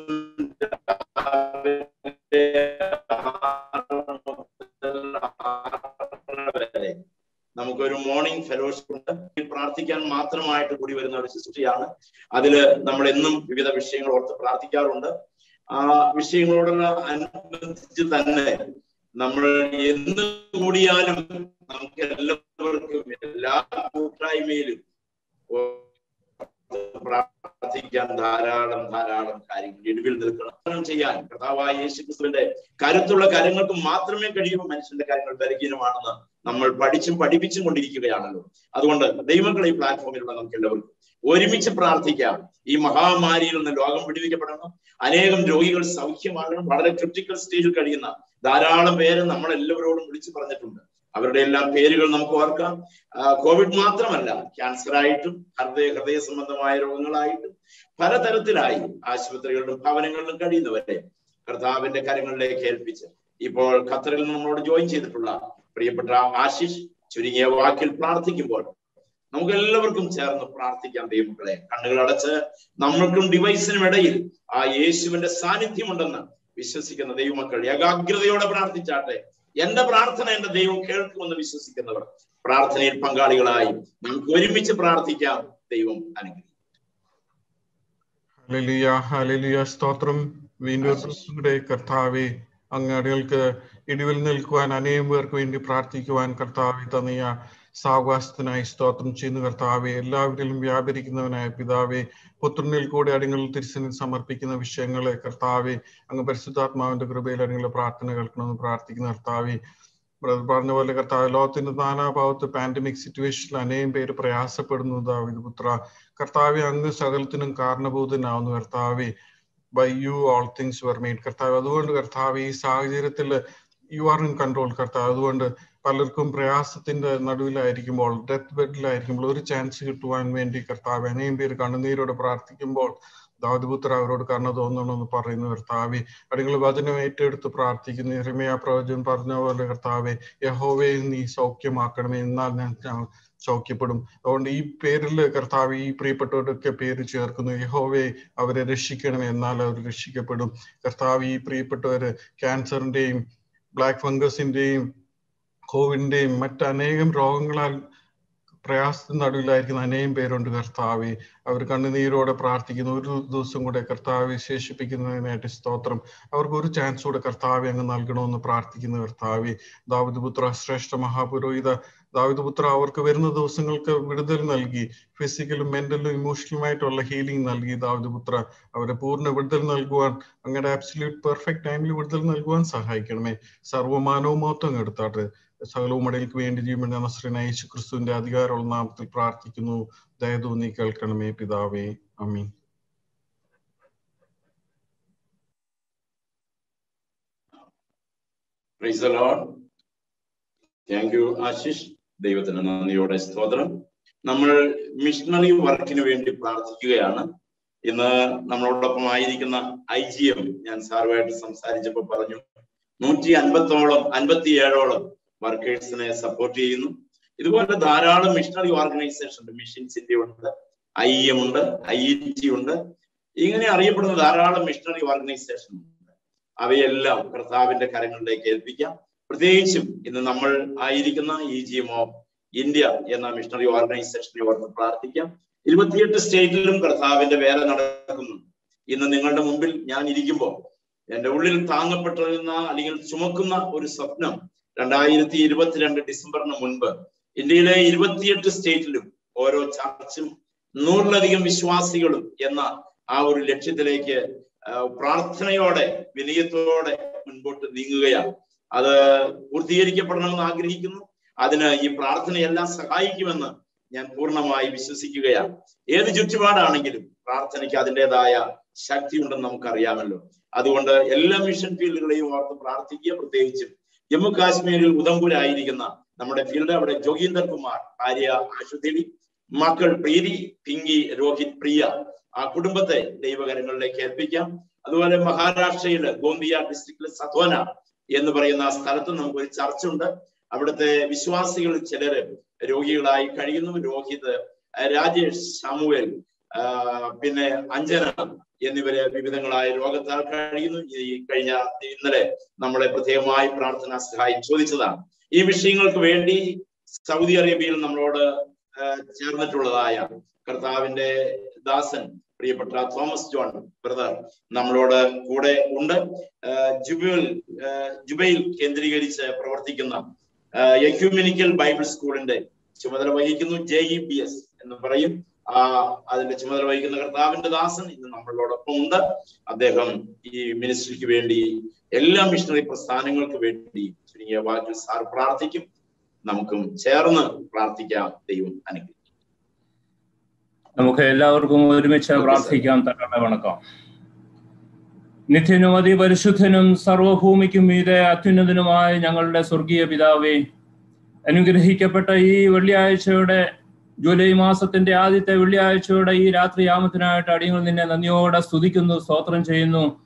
നമുക്കൊരു മോർണിംഗ് ഫെലോഷിപ്പ് ഉണ്ട്. പ്രാർത്ഥിക്കാൻ മാത്രമായിട്ട് കൂടി വരുന്ന ഒരു ശുശ്രൂഷയാണ്. അതില് നമ്മൾ എന്നും വിവിധ വിഷയങ്ങൾ ഓർത്ത് പ്രാർത്ഥിക്കാറുണ്ട്. ആ വിഷയങ്ങളോടുള്ള അനുബന്ധിച്ച് തന്നെ നമ്മൾ എന്ന് കൂടിയാലും നമുക്ക് എല്ലാവർക്കും എല്ലാ കൂട്ടായ്മയിലും പ്രാർത്ഥിക്കാൻ ധാരാളം കാര്യങ്ങൾ ഇടിവിൽ നിൽക്കണം ചെയ്യാൻ കർത്താവായ യേശുക്രിസ്തുവിന്റെ കരുത്തുള്ള കാര്യങ്ങൾക്ക് മാത്രമേ കഴിയൂ. മനുഷ്യന്റെ കാര്യങ്ങൾ ബലഹീനമാണെന്ന് നമ്മൾ പഠിപ്പിച്ചും കൊണ്ടിരിക്കുകയാണല്ലോ. അതുകൊണ്ട് ദൈവമക്കളെ ഈ പ്ലാറ്റ്ഫോമിലുള്ള നമുക്ക് എല്ലാവർക്കും ഒരുമിച്ച് പ്രാർത്ഥിക്കാം. ഈ മഹാമാരിയിൽ നിന്ന് ലോകം വിടുവിക്കപ്പെടണം. അനേകം രോഗികൾ സൗഖ്യമാകണം. വളരെ ക്രിട്ടിക്കൽ സ്റ്റേജിൽ കഴിയുന്ന ധാരാളം പേര് നമ്മൾ എല്ലാവരോടും വിളിച്ചു പറഞ്ഞിട്ടുണ്ട്. അവരുടെ എല്ലാം പേരുകൾ നമുക്ക് ഓർക്കാം. കോവിഡ് മാത്രമല്ല, ക്യാൻസർ ആയിട്ടും ഹൃദയ സംബന്ധമായ രോഗങ്ങളായിട്ടും പലതരത്തിലായി ആശുപത്രികളിലും ഭവനങ്ങളിലും കഴിയുന്നവരെ കർത്താവിന്റെ കരങ്ങളിലേക്ക് ഏൽപ്പിച്ച് ഇപ്പോൾ ഖത്തറിൽ നമ്മളോട് ജോയിൻ ചെയ്തിട്ടുള്ള പ്രിയപ്പെട്ട ആശിഷ് ചുരുങ്ങിയ വാക്കിൽ പ്രാർത്ഥിക്കുമ്പോൾ നമുക്ക് എല്ലാവർക്കും ചേർന്ന് പ്രാർത്ഥിക്കാം ദൈവമക്കളെ. കണ്ണുകളടച്ച് നമ്മൾക്കും ഡിവൈസിനും ഇടയിൽ ആ യേശുവിന്റെ സാന്നിധ്യമുണ്ടെന്ന് വിശ്വസിക്കുന്ന ദൈവമക്കൾ ഏകാഗ്രതയോടെ പ്രാർത്ഥിച്ചാട്ടെ. എന്റെ പ്രാർത്ഥന എന്റെ ദൈവം കേൾക്കുമെന്ന് വിശ്വസിക്കുന്നവർ പ്രാർത്ഥനയിൽ പങ്കാളികളായി നമുക്ക് ഒരുമിച്ച് പ്രാർത്ഥിക്കാം. ദൈവം അനുഗ്രഹിക്കും. ഹല്ലേലൂയ, ഹല്ലേലൂയ, സ്തോത്രം. വീണ്ടും കർത്താവേ, അങ്ങ് അടികൾക്ക് ഇടിവിൽ നിൽക്കുവാൻ അനേകം പേർക്ക് വേണ്ടി പ്രാർത്ഥിക്കുവാൻ കർത്താവെ തന്നിയ സാവകാശത്തിനായി സ്തോത്രം ചെയ്യുന്നു കർത്താവെ. എല്ലാവരിലും വ്യാപരിക്കുന്നവനായ പിതാവെ, പുത്രനിൽ കൂടെ അടിങ്ങളിൽ തിരുസന്നിധിയിൽ സമർപ്പിക്കുന്ന വിഷയങ്ങളെ കർത്താവെ അങ്ങ് പരിശുദ്ധാത്മാവിന്റെ കൃപയിൽ അടിങ്ങളുടെ പ്രാർത്ഥന കേൾക്കണമെന്ന് പ്രാർത്ഥിക്കുന്ന കർത്താവെ. പറഞ്ഞ പോലെ കർത്താവ്, ലോകത്തിന്റെ നാനാഭാഗത്ത് പാൻഡമിക് സിറ്റുവേഷനിൽ അനേകം പേര് പ്രയാസപ്പെടുന്നു ദാവീദ് പുത്ര. കർത്താവെ, അങ്ങ് സകലത്തിനും കാരണഭൂതനാവുന്നു കർത്താവെ. By you all things were made കർത്താവ്. അതുകൊണ്ട് കർത്താവ്, ഈ സാഹചര്യത്തിൽ യു ആർ ഇൻ കൺട്രോൾ കർത്താവ്. അതുകൊണ്ട് പലർക്കും പ്രയാസത്തിന്റെ നടുവിലായിരിക്കുമ്പോൾ, ഡെത്ത് ബെഡിലായിരിക്കുമ്പോൾ ഒരു ചാൻസ് കിട്ടുവാൻ വേണ്ടി കർത്താവ് അനേകം പേര് കണ്ണുനീരോടെ പ്രാർത്ഥിക്കുമ്പോൾ ദാവീദ് പുത്ര അവരോട് കരുണ തോന്നണമെന്ന് പറയുന്നു കർത്താവെ. അടികൾ വചനം ഏറ്റെടുത്ത് പ്രാർത്ഥിക്കുന്നു. യിരെമ്യാ പ്രവചനം പറഞ്ഞ പോലെ കർത്താവെ, യഹോവേ നീ സൗഖ്യമാക്കണമേ, എന്നാൽ ഞാൻ സൗഖ്യപ്പെടും. അതുകൊണ്ട് ഈ പേരിൽ കർത്താവ് ഈ പ്രിയപ്പെട്ടവരൊക്കെ പേര് ചേർക്കുന്നു. യഹോവേ അവരെ രക്ഷിക്കണമേ, എന്നാൽ അവർ രക്ഷിക്കപ്പെടും. കർത്താവ്, ഈ പ്രിയപ്പെട്ടവര് ക്യാൻസറിന്റെയും ബ്ലാക്ക് ഫംഗസിന്റെയും കോവിഡിന്റെയും മറ്റനേകം രോഗങ്ങളാൽ പ്രയാസത്തിന് നടുവിലായിരിക്കുന്ന അനേകം പേരുണ്ട് കർത്താവെ. അവർ കണ്ണുനീരോടെ പ്രാർത്ഥിക്കുന്നു. ഒരു ദിവസം കൂടെ കർത്താവ് വിശേഷിപ്പിക്കുന്നതിനായിട്ട് സ്തോത്രം. അവർക്ക് ഒരു ചാൻസ് കൂടെ കർത്താവെ അങ്ങ് നൽകണമെന്ന് പ്രാർത്ഥിക്കുന്നു കർത്താവെ. ദാവീദ് പുത്ര, ശ്രേഷ്ഠ മഹാപുരോഹിത ദാവീദ് പുത്ര, അവർക്ക് വരുന്ന ദിവസങ്ങൾക്ക് വിടുതൽ നൽകി, ഫിസിക്കലും മെന്റലും ഇമോഷണലുമായിട്ടുള്ള ഹീലിംഗ് നൽകി ദാവീദ് പുത്ര. അവരെ പൂർണ്ണ വിടുതൽ നൽകുവാൻ, അങ്ങയുടെ ആബ്സല്യൂട്ട് പെർഫെക്റ്റ് ടൈമിൽ വിടുതൽ നൽകുവാൻ സഹായിക്കണമേ. സർവ്വമാനവും മൊത്തം എടുത്താട്ടെ. സകലവും ഇടയിലേക്ക് വേണ്ടി ജീവൻ നസ്രനായ യേശു ക്രിസ്തുവിന്റെ അധികാരമുള്ള നാമത്തിൽ പ്രാർത്ഥിക്കുന്നു. ദയതോന്നി കേൾക്കണമേ പിതാവേ. ആമീൻ. Praise the lord. Thank you Ashish. ദൈവത്തിന് നന്ദിയോടെ സ്തോത്രം. നമ്മൾ മിഷണറി വർക്കിന് വേണ്ടി പ്രാർത്ഥിക്കുകയാണ്. ഇന്ന് നമ്മളോടൊപ്പം ആയിരിക്കുന്ന IGM ഞാൻ സാറുമായിട്ട് സംസാരിച്ചപ്പോൾ പറഞ്ഞു 157ഓളം വർക്കേഴ്സിനെ സപ്പോർട്ട് ചെയ്യുന്നു. ഇതുപോലെ ധാരാളം മിഷണറി ഓർഗനൈസേഷൻ ഉണ്ട്. മിഷൻസ് ഇന്ത്യ ഉണ്ട്, IEM ഉണ്ട്, IET ഉണ്ട്. ഇങ്ങനെ അറിയപ്പെടുന്ന ധാരാളം മിഷണറി ഓർഗനൈസേഷൻ ഉണ്ട്. അവയെല്ലാം കർത്താവിന്റെ കരങ്ങളിലേക്ക് ഏൽപ്പിക്കാം. പ്രത്യേകിച്ചും ഇന്ന് നമ്മൾ ആയിരിക്കുന്ന EGM ഓഫ് ഇന്ത്യ എന്ന മിഷണറി ഓർഗനൈസേഷനെ ഓർത്ത് പ്രാർത്ഥിക്കാം. 28 സ്റ്റേറ്റിലും കർത്താവിന്റെ വേല നടക്കുന്നുണ്ട്. ഇന്ന് നിങ്ങളുടെ മുമ്പിൽ ഞാൻ ഇരിക്കുമ്പോൾ എന്റെ ഉള്ളിൽ താങ്ങപ്പെട്ടിരുന്ന അല്ലെങ്കിൽ ചുമക്കുന്ന ഒരു സ്വപ്നം 2022 ഡിസംബറിന് മുൻപ് ഇന്ത്യയിലെ 28 സ്റ്റേറ്റിലും ഓരോ ചർച്ചും 100-ലധികം വിശ്വാസികളും എന്ന ആ ഒരു ലക്ഷ്യത്തിലേക്ക് പ്രാർത്ഥനയോടെ വിനയത്തോടെ മുൻപോട്ട് നീങ്ങുകയാണ്. അത് പൂർത്തീകരിക്കപ്പെടണമെന്ന് ആഗ്രഹിക്കുന്നു. അതിന് ഈ പ്രാർത്ഥനയെല്ലാം സഹായിക്കുമെന്ന് ഞാൻ പൂർണ്ണമായി വിശ്വസിക്കുകയാണ്. ഏത് ചുറ്റുപാടാണെങ്കിലും പ്രാർത്ഥനയ്ക്ക് അതിൻ്റെതായ ശക്തി ഉണ്ടെന്ന് നമുക്കറിയാമല്ലോ. അതുകൊണ്ട് എല്ലാ മിഷൻ ഫീൽഡുകളെയും ഓർത്ത് പ്രാർത്ഥിക്കുക. പ്രത്യേകിച്ചും ജമ്മു കാശ്മീരിൽ ഉധംപൂരായിരിക്കുന്ന നമ്മുടെ ഫീൽഡ്, അവിടെ ജോഗീന്ദർ കുമാർ, ഭാര്യ ആശുദേവി, മക്കൾ പ്രീതി, പിങ്കി, രോഹിത്, പ്രിയ, ആ കുടുംബത്തെ ദൈവകരങ്ങളിലേക്ക് ഏൽപ്പിക്കാം. അതുപോലെ മഹാരാഷ്ട്രയില് ഗോന്ദിയ ഡിസ്ട്രിക്റ്റിലെ സത്വന എന്ന് പറയുന്ന ആ സ്ഥലത്ത് നമുക്കൊരു ചർച്ചുണ്ട്. അവിടുത്തെ വിശ്വാസികൾ ചിലര് രോഗികളായി കഴിയുന്നു. രോഹിത്, രാജേഷ്, സാമുവേൽ, പിന്നെ അഞ്ജന എന്നിവര് വിവിധങ്ങളായ രോഗത്താൽ കഴിയുന്നു. ഇന്നലെ നമ്മളെ പ്രത്യേകമായി പ്രാർത്ഥനാ സഹായം ചോദിച്ചതാണ്. ഈ വിഷയങ്ങൾക്ക് വേണ്ടി സൗദി അറേബ്യയിൽ നമ്മളോട് ചേർന്നിട്ടുള്ളതായ കർത്താവിന്റെ ദാസൻ പ്രിയപ്പെട്ട തോമസ് ജോൺ ബ്രദർ നമ്മളോട് കൂടെ ഉണ്ട്. ജുബൈൽ കേന്ദ്രീകരിച്ച് പ്രവർത്തിക്കുന്ന എക്യുമെനിക്കൽ ബൈബിൾ സ്കൂളിന്റെ ചുമതല വഹിക്കുന്നു. JEBS എന്ന് പറയും. അതിന്റെ ചുമതല വഹിക്കുന്ന കർത്താവിന്റെ ദാസൻ ഇന്ന് നമ്മളോടൊപ്പം ഉണ്ട്. അദ്ദേഹം ഈ മിനിസ്ട്രിക്ക് വേണ്ടി, എല്ലാ മിഷണറി പ്രസ്ഥാനങ്ങൾക്ക് വേണ്ടി ചുരുങ്ങിയ വാക്കിൽ സാർ പ്രാർത്ഥിക്കും. നമുക്കും ചേർന്ന് പ്രാർത്ഥിക്കാം. ദൈവം അനുഗ്രഹിക്കും. നമുക്ക് എല്ലാവർക്കും ഒരുമിച്ച് പ്രാർത്ഥിക്കാം. തങ്ങളുടെ വണക്കം. നിത്യനും അതിപരിശുദ്ധനും സർവഭൂമിക്കും മീതെ അത്യുന്നതനുമായ ഞങ്ങളുടെ സ്വർഗീയ പിതാവേ, അനുഗ്രഹിക്കപ്പെട്ട ഈ വെള്ളിയാഴ്ചയുടെ, ജൂലൈ മാസത്തിന്റെ ആദ്യത്തെ വെള്ളിയാഴ്ചയുടെ ഈ രാത്രിയാമത്തിനായിട്ട് അടിയങ്ങൾ നിന്നെ നന്ദിയോടെ സ്തുതിക്കുന്നു, സ്തോത്രം ചെയ്യുന്നു.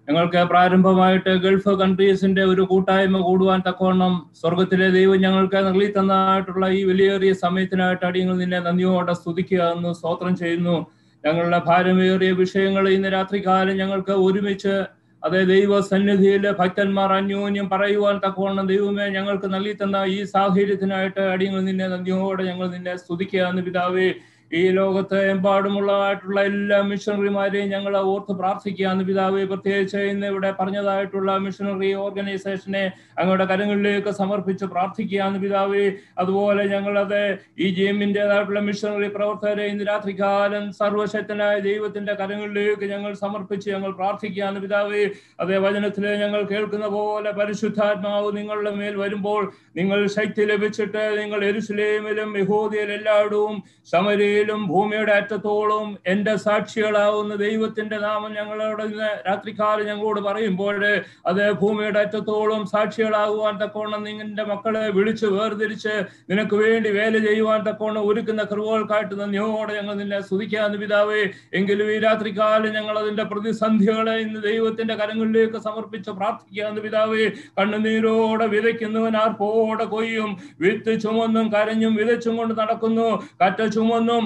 ഞങ്ങൾക്ക് പ്രാരംഭമായിട്ട് ഗൾഫ് കൺട്രീസിന്റെ ഒരു കൂട്ടായ്മ കൂടുവാൻ തക്കവണ്ണം സ്വർഗത്തിലെ ദൈവം ഞങ്ങൾക്ക് നൽകി തന്നതായിട്ടുള്ള ഈ വിലയേറിയ സമയത്തിനായിട്ട് അടിയങ്ങൾ നിന്നെ നന്ദിയോടെ സ്തുതിക്കുക എന്ന് സ്തോത്രം ചെയ്യുന്നു. ഞങ്ങളുടെ ഭാരമേറിയ വിഷയങ്ങൾ ഇന്ന് രാത്രികാലം ഞങ്ങൾക്ക് ഒരുമിച്ച് അതേ ദൈവ സന്നിധിയിൽ ഭക്തന്മാർ അന്യോന്യം പറയുവാൻ തക്കവണ്ണം ദൈവമേ ഞങ്ങൾക്ക് നൽകി തന്ന ഈ സാഹചര്യത്തിനായിട്ട് അടിയങ്ങൾ നിന്നെ നന്ദിയോടെ ഞങ്ങൾ നിന്നെ സ്തുതിക്കുക എന്ന് പിതാവേ. ഈ ലോകത്ത് എമ്പാടുമുള്ളതായിട്ടുള്ള എല്ലാ മിഷണറിമാരെയും ഞങ്ങൾ ഓർത്ത് പ്രാർത്ഥിക്കുകയാണ് പിതാവേ. പ്രത്യേകിച്ച് ഇന്ന് ഇവിടെ പറഞ്ഞതായിട്ടുള്ള മിഷണറി ഓർഗനൈസേഷനെ അങ്ങയുടെ കരങ്ങളിലേക്ക് സമർപ്പിച്ച് പ്രാർത്ഥിക്കുകയാണ് പിതാവേ. അതുപോലെ ഞങ്ങളത് ഈ ജിഎമ്മിൻ്റെതായിട്ടുള്ള മിഷണറി പ്രവർത്തകരെ ഇന്ന് രാത്രികാലം സർവശക്തനായ ദൈവത്തിന്റെ കരങ്ങളിലേക്ക് ഞങ്ങൾ സമർപ്പിച്ച് ഞങ്ങൾ പ്രാർത്ഥിക്കുകയാണ് പിതാവേ. അതേ വചനത്തില് ഞങ്ങൾ കേൾക്കുന്ന പോലെ പരിശുദ്ധാത്മാവ് നിങ്ങളുടെ മേൽ വരുമ്പോൾ നിങ്ങൾ ശക്തി ലഭിച്ചിട്ട് നിങ്ങൾ യെരൂശലേമിലും യഹൂദയിലും എല്ലായിടവും ശമര്യയിലും ഭൂമിയുടെ അറ്റത്തോളം എന്റെ സാക്ഷികളാവുന്ന ദൈവത്തിന്റെ നാമം ഞങ്ങളോട് ഇന്ന് രാത്രികാലം ഞങ്ങളോട് പറയുമ്പോൾ അത് ഭൂമിയുടെ അറ്റത്തോളം സാക്ഷികളാകുവാൻ തക്കവണ്ണം നിങ്ങളുടെ മക്കളെ വിളിച്ച് വേർതിരിച്ച് നിനക്ക് വേണ്ടി വേല ചെയ്യുവാൻ തക്കവണ്ണം ഒരുക്കുന്ന കൃപകൾക്കായിട്ട് നന്ദിയോടെ ഞങ്ങൾ നിന്നെ സ്തുതിക്കാന്ന് പിതാവേ. എങ്കിലും ഈ രാത്രികാലം ഞങ്ങൾ അതിന്റെ പ്രതിസന്ധികളെ ഇന്ന് ദൈവത്തിന്റെ കരങ്ങളിലേക്ക് സമർപ്പിച്ച് പ്രാർത്ഥിക്കാന്ന് പിതാവേ. കണ്ണുനീരോടെ വിതയ്ക്കുന്നവൻ ആർപ്പോടെ കൊയ്യും. വിത്ത് ചുമന്നും കരഞ്ഞും വിതച്ചും കൊണ്ട് നടക്കുന്നു. കറ്റ ചുമന്നും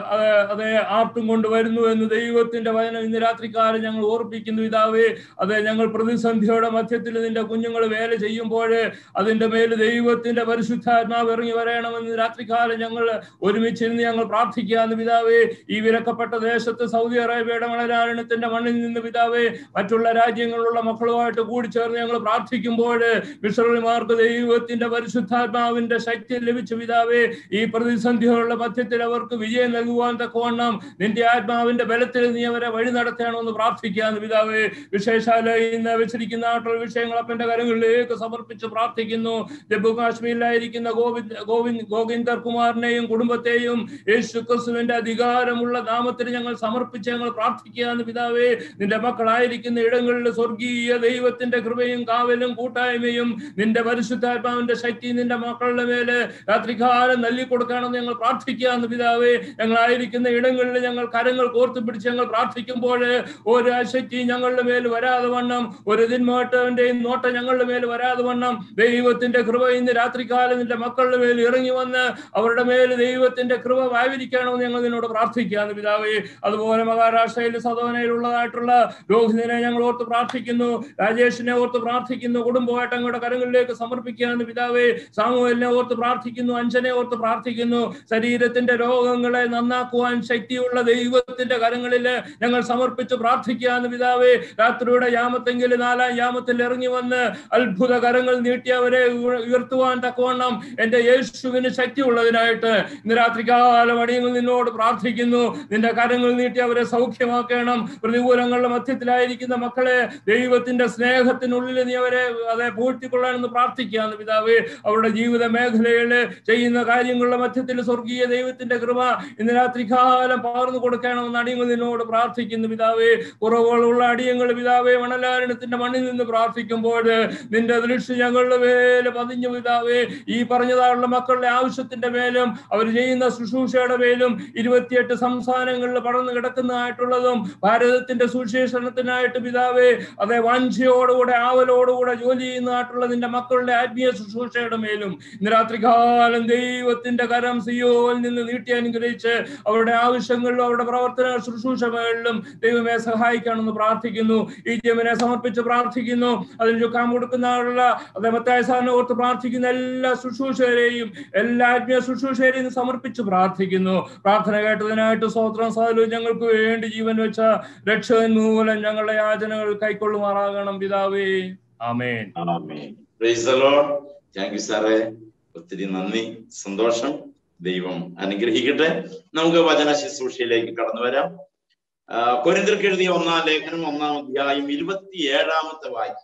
അതെ ആർത്തും കൊണ്ടുവരുന്നു എന്ന് ദൈവത്തിന്റെ വചനം ഇന്ന് രാത്രികാലം ഞങ്ങൾ ഓർപ്പിക്കുന്നു പിതാവേ. അതെ ഞങ്ങൾ പ്രതിസന്ധിയുടെ മധ്യത്തിൽ നിന്റെ കുഞ്ഞുങ്ങൾ വേല ചെയ്യുമ്പോൾ അതിന്റെ മേൽ ദൈവത്തിന്റെ പരിശുദ്ധാത്മാവ് ഇറങ്ങി വരണമെന്ന് രാത്രികാലം ഞങ്ങൾ ഒരുമിച്ചിരുന്ന് ഞങ്ങൾ പ്രാർത്ഥിക്കുകയാണ് പിതാവേ. ഈ വിലക്കപ്പെട്ട ദേശത്ത് സൗദി അറേബ്യയുടെ മണലാരണത്തിന്റെ മണ്ണിൽ നിന്ന് പിതാവേ മറ്റുള്ള രാജ്യങ്ങളിലുള്ള മക്കളുമായിട്ട് കൂടിച്ചേർന്ന് ഞങ്ങൾ പ്രാർത്ഥിക്കുമ്പോൾ മിഷണറിമാർക്ക് ദൈവത്തിന്റെ പരിശുദ്ധാത്മാവിന്റെ ശക്തി ലഭിച്ചു പിതാവേ. ഈ പ്രതിസന്ധികളുടെ മധ്യത്തിൽ അവർക്ക് വിജയം നൽകുവാൻ തക്കവണ്ണം നിന്റെ ആത്മാവിന്റെ ബലത്തിൽ നീ അവരെ വഴി നടത്തണമെന്ന് പ്രാർത്ഥിക്കാന്ന് പിതാവേ. വിശേഷാല ഇന്ന് വെച്ചിരിക്കുന്ന വിഷയങ്ങൾ അപ്പന്റെ കരങ്ങളിലേക്ക് സമർപ്പിച്ച് പ്രാർത്ഥിക്കുന്നു. ജമ്മു കാശ്മീരിലായിരിക്കുന്ന ഗോവിന്ദർ കുമാറിനെയും കുടുംബത്തെയും യേശു ക്രിസ്തുവിന്റെ അധികാരമുള്ള നാമത്തിൽ ഞങ്ങൾ സമർപ്പിച്ച് ഞങ്ങൾ പ്രാർത്ഥിക്കുകയാണ് പിതാവേ. നിന്റെ മക്കളായിരിക്കുന്ന ഇടങ്ങളിൽ സ്വർഗീയ ദൈവത്തിന്റെ കൃപയും കാവലും കൂട്ടായ്മയും നിന്റെ പരിശുദ്ധാത്മാവിന്റെ ശക്തി നിന്റെ മക്കളുടെ മേല് രാത്രികാലം നൽകി കൊടുക്കണമെന്ന് ഞങ്ങൾ പ്രാർത്ഥിക്കുകയാണ് പിതാവേ. ഞങ്ങളായിരിക്കുന്ന ഇടങ്ങളിൽ ഞങ്ങൾ കരങ്ങൾ കോർത്തു പിടിച്ച് ഞങ്ങൾ പ്രാർത്ഥിക്കുമ്പോൾ ഒരു അശക്തി ഞങ്ങളുടെ മേൽ വരാതെ വണ്ണം, ഒരു തിന്മാട്ടവന്റെയും നോട്ടം ഞങ്ങളുടെ മേൽ വരാതെ വണ്ണം ദൈവത്തിന്റെ കൃപ ഇന്ന് രാത്രികാലം നിന്റെ മക്കളുടെ മേൽ ഇറങ്ങി വന്ന് അവരുടെ മേൽ ദൈവത്തിന്റെ കൃപ വ്യാപരിക്കണമെന്ന് ഞങ്ങൾ നിന്നോട് പ്രാർത്ഥിക്കുകയാണ് പിതാവേ. അതുപോലെ മഹാരാഷ്ട്രയിൽ സദോനയിലുള്ളതായിട്ടുള്ള രോഹിതിനെ ഞങ്ങൾ ഓർത്ത് പ്രാർത്ഥിക്കുന്നു. രാജേഷിനെ ഓർത്ത് പ്രാർത്ഥിക്കുന്നു. കുടുംബമായിട്ട് അങ്ങയുടെ കരങ്ങളിലേക്ക് സമർപ്പിക്കുകയാണ് പിതാവേ. സാമുവേലിനെ ഓർത്ത് പ്രാർത്ഥിക്കുന്നു. അഞ്ജനെ ഓർത്ത് പ്രാർത്ഥിക്കുന്നു. ശരീരത്തിന്റെ രോഗങ്ങളെ നന്നാക്കുവാൻ ശക്തിയുള്ള ദൈവത്തിന്റെ കരങ്ങളിൽ ഞങ്ങൾ സമർപ്പിച്ച് പ്രാർത്ഥിക്കുകയാണ് പിതാവേ. രാത്രിയുടെ യാമത്തെങ്കിൽ 4-ാം യാമത്തിൽ ഇറങ്ങി വന്ന് അത്ഭുത കരങ്ങൾ നീട്ടി അവരെ ഉയർത്തുവാൻ തക്കവണ്ണം എന്റെ യേശുവിന് ശക്തി ഉള്ളതിനായിട്ട് ഇന്ന് രാത്രികാലം അടിയങ്ങൾ നിന്നോട് പ്രാർത്ഥിക്കുന്നു. നിന്റെ കരങ്ങൾ നീട്ടി അവരെ സൗഖ്യമാക്കണം. പ്രതികൂലങ്ങളുടെ മധ്യത്തിലായിരിക്കുന്ന മക്കളെ ദൈവത്തിന്റെ സ്നേഹത്തിനുള്ളിൽ നീ അവരെ അതെ പൂഴ്ത്തിക്കൊള്ളാനെന്ന് പ്രാർത്ഥിക്കുകയാണ് പിതാവേ. അവരുടെ ജീവിത മേഖലയിൽ ചെയ്യുന്ന കാര്യങ്ങളുടെ മധ്യത്തിൽ സ്വർഗീയ ദൈവത്തിന്റെ കൃപ ഇന്ന് രാത്രികാലം പകർന്നു കൊടുക്കണമെന്ന് അടിയങ്ങൾ നിന്നോട് പ്രാർത്ഥിക്കുന്നു പിതാവേ. കുറവുകളുള്ള അടിയങ്ങൾ പിതാവേ മണലാരണത്തിന്റെ മണ്ണിൽ നിന്ന് പ്രാർത്ഥിക്കുമ്പോൾ നിന്റെ ദൃഷ്ടി ഞങ്ങളുടെ മേല് പതിഞ്ഞു പിതാവേ. ഈ പറഞ്ഞതായുള്ള മക്കളുടെ ആവശ്യത്തിന്റെ മേലും അവർ ചെയ്യുന്ന ശുശ്രൂഷയുടെ മേലും 28 സംസ്ഥാനങ്ങളിൽ പടർന്നു കിടക്കുന്നതായിട്ടുള്ളതും ഭാരതത്തിന്റെ സുവിശേഷണത്തിനായിട്ട് പിതാവേ അതെ വാഞ്ചയോടുകൂടെ ആവലോടുകൂടെ ജോലി ചെയ്യുന്നതായിട്ടുള്ള നിന്റെ മക്കളുടെ ആത്മീയ ശുശ്രൂഷയുടെ മേലും ഇന്ന് രാത്രികാലം ദൈവത്തിന്റെ കരം സിയോനിൽ നിന്ന് നീട്ടി അനുഗ്രഹിച്ച് അവരുടെ ആവശ്യങ്ങളിലും അവരുടെ പ്രവർത്തന ശുശ്രൂഷകളിലും ദൈവമേ സഹായിക്കണമെന്ന് പ്രാർത്ഥിക്കുന്നു. ഈ ജമിനെ സമർപ്പിച്ച് പ്രാർത്ഥിക്കുന്നു. അതിന് ചുക്കാൻ കൊടുക്കുന്ന മത്തായി സാറിനെ ഓർത്ത് പ്രാർത്ഥിക്കുന്ന എല്ലാ ശുശ്രൂഷകരെയും എല്ലാ ആത്മീയ ശുശ്രൂഷകരെയും സമർപ്പിച്ച് പ്രാർത്ഥിക്കുന്നു. പ്രാർത്ഥന കേട്ടതിനായിട്ട് സ്തോത്രം. സാധു ഞങ്ങൾക്ക് വേണ്ടി ജീവൻ വെച്ച രക്ഷകൻ മൂലം ഞങ്ങളുടെ യാചനകൾ കൈക്കൊള്ളുമാറാകണം പിതാവേ. ആമേൻ. Praise the lord. Thank you സാറേ. ഒത്തിരി നന്ദി, സന്തോഷം. ദൈവം അനുഗ്രഹിക്കട്ടെ. നമുക്ക് വചന ശുശ്രൂഷയിലേക്ക് കടന്നു വരാം. കൊരിന്ത്യർക്ക് എഴുതിയ 1-ാം ലേഖനം 1-ാം അധ്യായം 27-ാമത്തെ വാക്യം.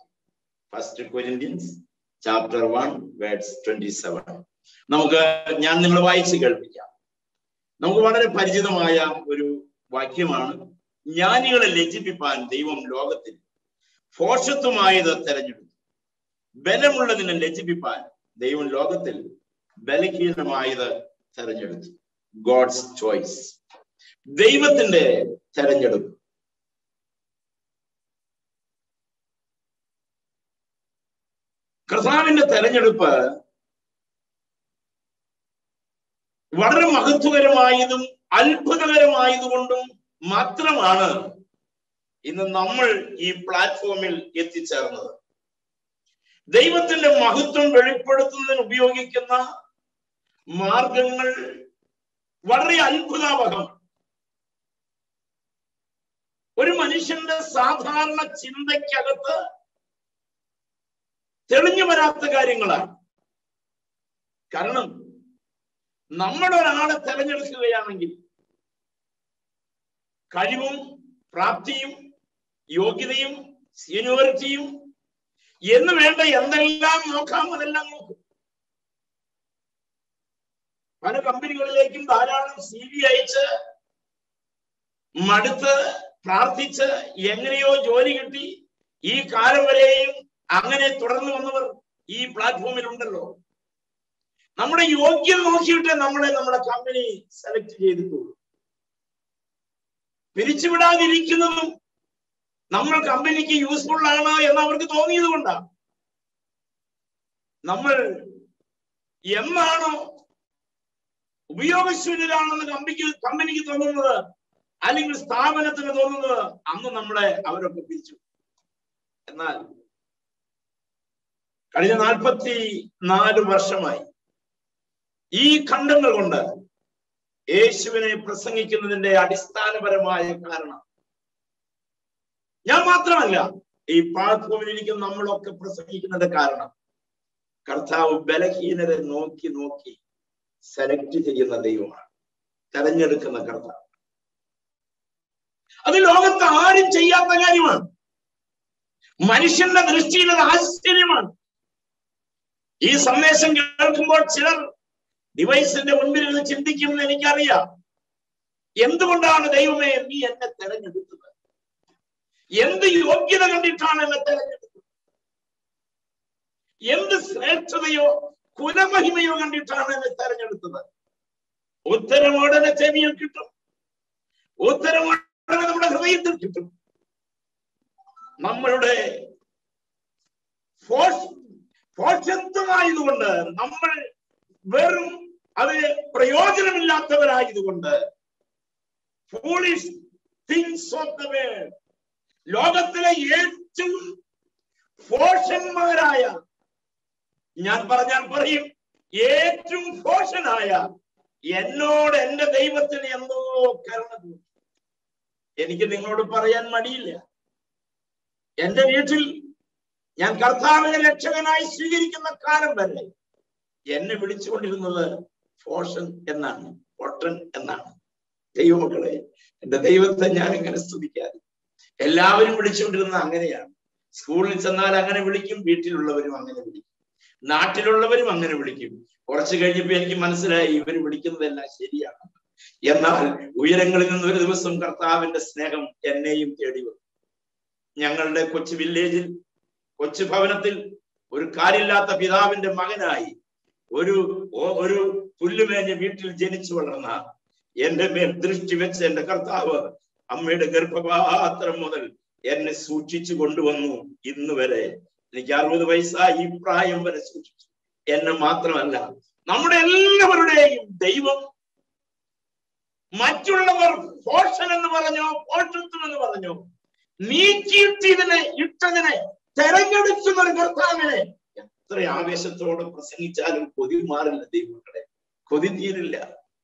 1 Corinthians chapter 1 verse 27. ഞാൻ നിങ്ങൾ വായിച്ച് കേൾപ്പിക്കാം. നമുക്ക് വളരെ പരിചിതമായ ഒരു വാക്യമാണ്. ജ്ഞാനികളെ ലജ്ജിപ്പിപ്പാൻ ദൈവം ലോകത്തിൽ ഭോഷത്വമായത് തെരഞ്ഞെടുത്തു, ബലമുള്ളതിനെ ലജ്ജിപ്പിപ്പാൻ ദൈവം ലോകത്തിൽ ബലഹീനമായത് തെരഞ്ഞെടുത്തു. ഗോഡ്സ് ചോയ്സ്, ദൈവത്തിന്റെ തെരഞ്ഞെടുപ്പ്. കർത്താവിന്റെ തെരഞ്ഞെടുപ്പ് വളരെ മഹത്വകരമായതും അത്ഭുതകരമായതുകൊണ്ടും മാത്രമാണ് ഇന്ന് നമ്മൾ ഈ പ്ലാറ്റ്ഫോമിൽ എത്തിച്ചേർന്നത്. ദൈവത്തിന്റെ മഹത്വം വെളിപ്പെടുത്തുന്നതിന് ഉപയോഗിക്കുന്ന മാർഗങ്ങൾ വളരെ അത്ഭുതാവഹം. ഒരു മനുഷ്യന്റെ സാധാരണ ചിന്തയ്ക്കകത്ത് തെളിഞ്ഞു വരാത്ത കാര്യങ്ങളാണ്. കാരണം നമ്മൾ ഒരാളെ തെരഞ്ഞെടുക്കുകയാണെങ്കിൽ കഴിവും പ്രാപ്തിയും യോഗ്യതയും സീനിയോറിറ്റിയും എന്ന് വേണ്ട എന്തെല്ലാം നോക്കാം അതെല്ലാം നോക്കും. പല കമ്പനികളിലേക്കും ധാരാളം CV അയച്ച് മടുത്ത് പ്രാർത്ഥിച്ച് എങ്ങനെയോ ജോലി കിട്ടി ഈ കാലം വരെയും അങ്ങനെ തുടർന്നു വന്നവർ ഈ പ്ലാറ്റ്ഫോമിൽ ഉണ്ടല്ലോ. നമ്മുടെ യോഗ്യത നോക്കിയിട്ട് നമ്മുടെ കമ്പനി സെലക്ട് ചെയ്തിട്ടുള്ളൂ. പിരിച്ചുവിടാതിരിക്കുന്നതും നമ്മൾ കമ്പനിക്ക് യൂസ്ഫുൾ ആണ് എന്ന് അവർക്ക് തോന്നിയത് കൊണ്ടാണ്. നമ്മൾ എന്നാണോ ഉപയോഗശൂന്യരാണെന്ന് കമ്പനിക്ക് തോന്നുന്നത്, അല്ലെങ്കിൽ സ്ഥാപനത്തിന് തോന്നുന്നത്, അന്ന് നമ്മളെ അവരൊക്കെ പിരിച്ചു. എന്നാൽ കഴിഞ്ഞ 44 വർഷമായി ഈ ഖണ്ഡങ്ങൾ കൊണ്ട് യേശുവിനെ പ്രസംഗിക്കുന്നതിന്റെ അടിസ്ഥാനപരമായ കാരണം ഞാൻ മാത്രമല്ല, ഈ പ്ലാറ്റ്ഫോമിൽ ഇരിക്കുന്ന നമ്മളൊക്കെ പ്രസംഗിക്കുന്നതിന്റെ കാരണം കർത്താവ് ബലഹീനരെ നോക്കി നോക്കി സെലക്ട് ചെയ്യുന്ന ദൈവമാണ്, തെരഞ്ഞെടുക്കുന്ന കർത്താവ്. അത് ലോകത്ത് ആരും ചെയ്യാത്ത കാര്യമാണ്. മനുഷ്യന്റെ ദൃഷ്ടിയിൽ അത് ആശ്ചര്യമാണ്. ഈ സന്ദേശം കേൾക്കുമ്പോൾ ചിലർ ഡിവൈസിന്റെ മുൻപിൽ നിന്ന് ചിന്തിക്കുമെന്ന് എനിക്കറിയാം. എന്തുകൊണ്ടാണ് ദൈവമേ നീ എന്നെ തെരഞ്ഞെടുത്തത്? എന്ത് യോഗ്യത കണ്ടിട്ടാണ് എന്നെ തെരഞ്ഞെടുത്തത്? എന്ത് ശ്രേഷ്ഠതയോ കുലമഹിമയോ കണ്ടിട്ടാണ് എന്നെ തെരഞ്ഞെടുത്തത്? ഉത്തരമോടനെ ചെവിയിൽ കിട്ടും, ഉത്തരമോടനെ നമ്മുടെ ഹൃദയത്തിൽ കിട്ടും. നമ്മളുടെ ഫോഷത്വമായതുകൊണ്ട്, നമ്മൾ വെറും അത് പ്രയോജനമില്ലാത്തവരായതുകൊണ്ട്, foolish things of the world, ലോകത്തിലെ ഏറ്റവും ഫോഷന്മാരായ, ഞാൻ പറഞ്ഞാൽ പറയും, ഏറ്റവും ഫോഷനായ എന്നോട് എന്റെ ദൈവത്തിന് എന്തോ കരുണ തോന്നി. എനിക്ക് നിങ്ങളോട് പറയാൻ മടിയില്ല. എന്റെ വീട്ടിൽ ഞാൻ കർത്താവിനെ രക്ഷകനായി സ്വീകരിക്കുന്ന കാലം വരെ എന്നെ വിളിച്ചുകൊണ്ടിരുന്നത് ഫോഷൻ എന്നാണ്, പൊട്ടൻ എന്നാണ്. ദൈവമക്കളെ, എന്റെ ദൈവത്തെ ഞാൻ എങ്ങനെ സ്തുതിക്കാതെ. എല്ലാവരും വിളിച്ചുകൊണ്ടിരുന്നത് അങ്ങനെയാണ്. സ്കൂളിൽ ചെന്നാൽ അങ്ങനെ വിളിക്കും, വീട്ടിലുള്ളവരും അങ്ങനെ വിളിക്കും, നാട്ടിലുള്ളവരും അങ്ങനെ വിളിക്കും. കുറച്ചു കഴിഞ്ഞപ്പോ എനിക്ക് മനസ്സിലായി ഇവർ വിളിക്കുന്നതെല്ലാം ശരിയാണ്. എന്നാൽ ഉയരങ്ങളിൽ നിന്ന് ഒരു ദിവസം കർത്താവിന്റെ സ്നേഹം എന്നെയും തേടി വന്നു. ഞങ്ങളുടെ കൊച്ചു വില്ലേജിൽ, കൊച്ചു ഭവനത്തിൽ ഒരു കാര്യമില്ലാത്ത പിതാവിന്റെ മകനായി ഒരു പുല്ലുമേഞ്ഞ വീട്ടിൽ ജനിച്ചു വളർന്ന എന്റെ മേൽ ദൃഷ്ടി വെച്ച് എന്റെ കർത്താവ് അമ്മയുടെ ഗർഭപാത്രം മുതൽ എന്നെ സൂക്ഷിച്ചു കൊണ്ടുവന്നു. ഇന്ന് വരെ എനിക്ക് 60 വയസ്സായി, ഈ പ്രായം വരെ സൂക്ഷിച്ചു. എന്നെ മാത്രമല്ല, നമ്മുടെ എല്ലാവരുടെയും ദൈവം മറ്റുള്ളവർ പോഷൻ എന്ന് പറഞ്ഞോ പോഷത്വം എന്ന് പറഞ്ഞോ ഇട്ടതിനെ തെരഞ്ഞെടുക്കുന്ന ഒരു കർത്താവിനെ എത്ര ആവേശത്തോടെ പ്രസംഗിച്ചാലും കൊതി മാറില്ല. ദൈവങ്ങളെ, കൊതി തീരില്ല.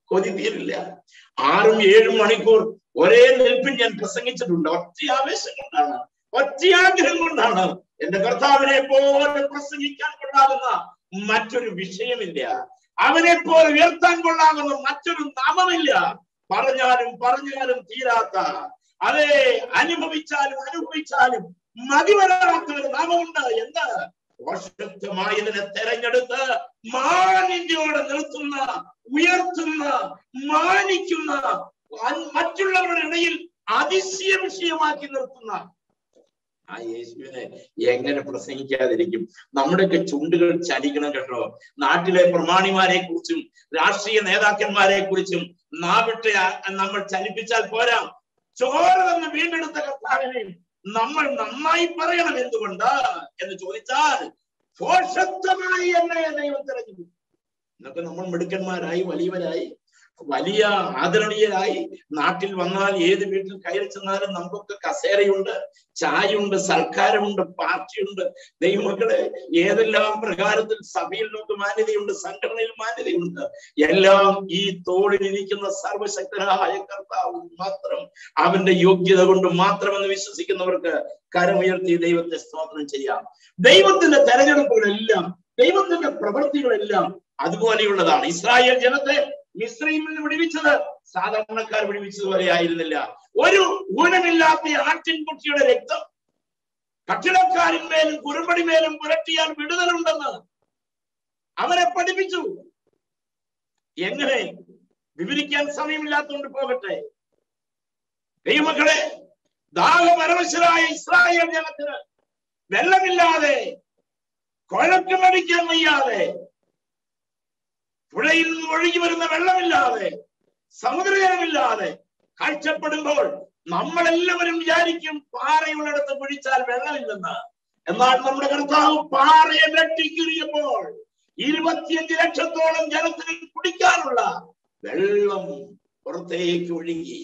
6-7 മണിക്കൂർ ഒരേ നിൽപ്പിൽ ഞാൻ പ്രസംഗിച്ചിട്ടുണ്ട്. ഒറ്റ ആവേശം കൊണ്ടാണ്, ഒറ്റ ആഗ്രഹം കൊണ്ടാണ്. എന്റെ കർത്താവിനെ പോലെ പ്രസംഗിക്കാൻ കൊള്ളാകുന്ന മറ്റൊരു വിഷയമില്ല. അവനെ പോലെ ഉയർത്താൻ കൊള്ളാകുന്ന മറ്റൊരു നാമമില്ല. പറഞ്ഞാലും തീരാത്ത, അതെ, അനുഭവിച്ചാലും മതിവരാത്ത ഒരു നാമമുണ്ട്. എന്താ? വർഷത്വമായതിനെ തെരഞ്ഞെടുത്ത് മാന്യതയോടെ നിർത്തുന്ന, ഉയർത്തുന്ന, മാനിക്കുന്ന, മറ്റുള്ളവരുടെ ഇടയിൽ അതിശയ വിഷയമാക്കി നിർത്തുന്ന ആ യേശുവിനെ എങ്ങനെ പ്രസംഗിക്കാതിരിക്കും? നമ്മുടെയൊക്കെ ചുണ്ടുകൾ ചലിക്കണം കേട്ടോ. നാട്ടിലെ പ്രമാണിമാരെ കുറിച്ചും രാഷ്ട്രീയ നേതാക്കന്മാരെ കുറിച്ചും നാവിട്ട് നമ്മൾ ചലിപ്പിച്ചാൽ പോരാ. ചോര തന്നെ വീണ്ടെടുത്ത കർത്താവിനെ നമ്മൾ നന്നായി പറയണം. എന്തുകൊണ്ട് എന്ന് ചോദിച്ചാൽ ഭോഷത്വമായി എന്നെ ദൈവം തിരഞ്ഞെടുത്തു. എന്നൊക്കെ നമ്മൾ മിടുക്കന്മാരായി, വലിയവരായി, വലിയ ആദരണീയരായി നാട്ടിൽ വന്നാൽ ഏത് വീട്ടിൽ കയറി ചെന്നാലും നമുക്കൊക്കെ കസേരയുണ്ട്, ചായയുണ്ട്, സൽക്കാരമുണ്ട്, പാർട്ടിയുണ്ട്. ദൈവമക്കളെ, ഏതെല്ലാം പ്രകാരത്തിൽ സഭയിൽ നമുക്ക് മാന്യതയുണ്ട്, സംഘടനയിൽ മാന്യതയുണ്ട്, എല്ലാം ഈ തോളിലിരിക്കുന്ന സർവശക്തനായ കർത്താവ് മാത്രം, അവന്റെ യോഗ്യത കൊണ്ട് മാത്രമെന്ന് വിശ്വസിക്കുന്നവർക്ക് കരമുയർത്തി ദൈവത്തെ സ്തോത്രം ചെയ്യാം. ദൈവത്തിന്റെ തെരഞ്ഞെടുപ്പുകളെല്ലാം, ദൈവത്തിന്റെ പ്രവൃത്തികളെല്ലാം അതുപോലെയുള്ളതാണ്. ഇസ്രായേൽ ജനത്തെ മിസ്രൈമിൽ നിന്ന് വിടുവിച്ചത് സാധാരണക്കാർ വിടുവിച്ചതുപോലെ ആയിരുന്നില്ല. ഒരു ഗുണമില്ലാത്ത ആട്ടിൻകുട്ടിയുടെ രക്തം കട്ടിടക്കാരിന്മേലും കുറുമ്പടിമേലും പുരട്ടിയാൽ വിടുതലുണ്ടെന്ന് അവരെ പഠിപ്പിച്ചു. എങ്ങനെ വിവരിക്കാൻ സമയമില്ലാത്തതുകൊണ്ട് പോകട്ടെ. ദൈവമക്കളെ, ദാഹപരവശരായ ഇസ്രായേൽ ജനത്തിന് വെള്ളമില്ലാതെ, കുഴക്കുമടിക്കാൻ വയ്യാതെ, പുഴയിൽ നിന്ന് ഒഴുകി വരുന്ന വെള്ളമില്ലാതെ, സമുദ്രജലമില്ലാതെ കാഴ്ചപ്പെടുമ്പോൾ നമ്മളെല്ലാവരും വിചാരിക്കും പാറയുള്ളിടത്ത് കുഴിച്ചാൽ വെള്ളമില്ലെന്ന്. എന്നാൽ നമ്മുടെ കർത്താവ് പാറയെ വെട്ടിക്കീറിയപ്പോൾ 25 ലക്ഷത്തോളം ജനത്തിന് കുടിക്കാനുള്ള വെള്ളം പുറത്തേക്ക് ഒഴുകി.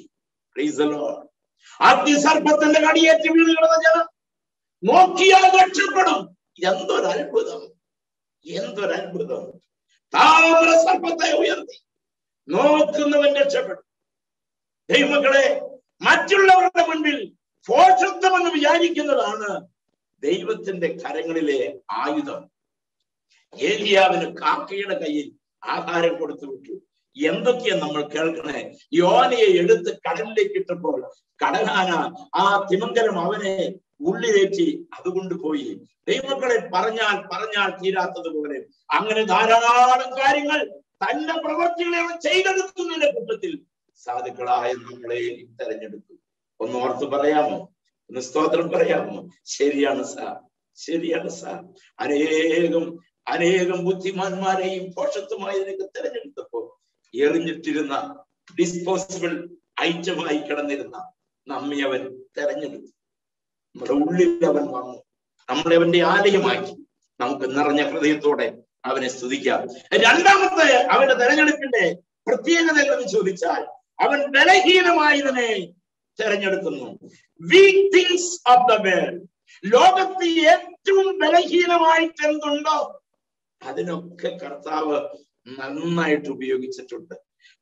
അഗ്നിസർപ്പത്തിന്റെ കടിയേറ്റ് വീണ് കിടന്ന ജനം നോക്കിയാൽ രക്ഷപ്പെടും. എന്തൊരത്ഭുതം, എന്തൊരത്ഭുതം! താമര സർപ്പത്തെ ഉയർത്തി നോക്കുന്നവൻ രക്ഷപ്പെടും. ദൈവമക്കളെ, മറ്റുള്ളവരുടെ മുൻപിൽ ഭോഷത്വമെന്ന് വിചാരിക്കുന്നതാണ് ദൈവത്തിന്റെ കരങ്ങളിലെ ആയുധം. ഏലിയാവിന് കാക്കയുടെ കയ്യിൽ ആഹാരം കൊടുത്തു വിട്ടു. എന്തൊക്കെയാ നമ്മൾ കേൾക്കണേ? യോനയെ എടുത്ത് കടലിലേക്ക് ഇട്ടപ്പോൾ കടലാന ആ തിമങ്കലം അവനെ ഉള്ളിലേറ്റി അതുകൊണ്ട് പോയി. ദൈവമക്കളെ, പറഞ്ഞാൽ തീരാത്തതുപോലെ അങ്ങനെ ധാരാളം കാര്യങ്ങൾ തന്റെ പ്രവൃത്തികളെ അവൻ ചെയ്തെടുക്കുന്നതിന്റെ കൂട്ടത്തിൽ സാധുക്കളായ നമ്മളെ തെരഞ്ഞെടുത്തു. ഒന്ന് ഓർത്ത് പറയാമോ? ഒന്ന് സ്തോത്രം പറയാമോ? ശരിയാണ് സാർ, ശരിയാണ് സാർ. അനേകം ബുദ്ധിമാന്മാരെയും ഭോഷത്വമായി നിനക്ക് തെരഞ്ഞെടുത്തപ്പോ എറിഞ്ഞിട്ടിരുന്ന ഡിസ്പോസിബിൾ ഐറ്റമായി കിടന്നിരുന്ന നമ്മെ അവൻ തെരഞ്ഞെടുത്തു. നമ്മുടെ ഉള്ളിൽ അവൻ വന്നു, നമ്മളെ അവന്റെ ആലയമാക്കി. നമുക്ക് നിറഞ്ഞ ഹൃദയത്തോടെ അവനെ സ്തുതിക്കാം. രണ്ടാമത്തെ അവന്റെ തെരഞ്ഞെടുപ്പിന്റെ പ്രത്യേകത എന്ന് ചോദിച്ചാൽ, അവൻ ബലഹീനമായതിനെ തെരഞ്ഞെടുക്കുന്നു. Weak things of the world. ലോകത്ത് ഏറ്റവും ബലഹീനമായിട്ട് എന്തുണ്ടോ അതിനൊക്കെ കർത്താവ് നന്നായിട്ട് ഉപയോഗിച്ചിട്ടുണ്ട്.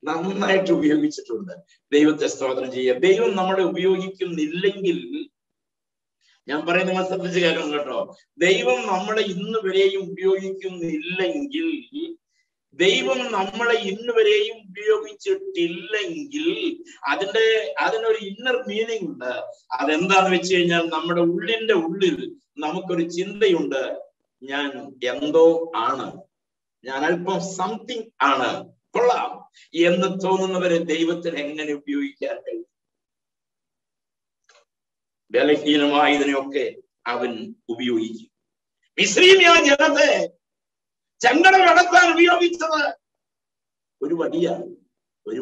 ദൈവത്തെ സ്തോത്രം ചെയ്യാം. ദൈവം നമ്മളെ ഉപയോഗിക്കുന്നില്ലെങ്കിൽ, ഞാൻ പറയുന്നത് നിങ്ങൾ ശ്രദ്ധിച്ച് കേൾക്കണം കേട്ടോ, ദൈവം നമ്മളെ ഇന്ന് വരെയും ഉപയോഗിക്കുന്നില്ലെങ്കിൽ, ദൈവം നമ്മളെ ഇന്ന് വരെയും ഉപയോഗിച്ചിട്ടില്ലെങ്കിൽ അതിനൊരു ഇന്നർ മീനിങ് ഉണ്ട്. അതെന്താന്ന് വെച്ച് കഴിഞ്ഞാൽ, നമ്മുടെ ഉള്ളിന്റെ ഉള്ളിൽ നമുക്കൊരു ചിന്തയുണ്ട്, ഞാൻ എന്തോ ആണ്, ഞാൻ അല്പം സംതിങ് ആണ്, കൊള്ളാം എന്ന് തോന്നുന്നവരെ ദൈവത്തിന് എങ്ങനെ ഉപയോഗിക്കാൻ കഴിയും? ബലഹീനമായതിനെയൊക്കെ അവൻ ഉപയോഗിക്കും. മിസ്രയീമ്യ ജനത്തെ ചെങ്കടൽ കടത്താൻ ഉപയോഗിച്ചത് ഒരു വടിയാണ്. ഒരു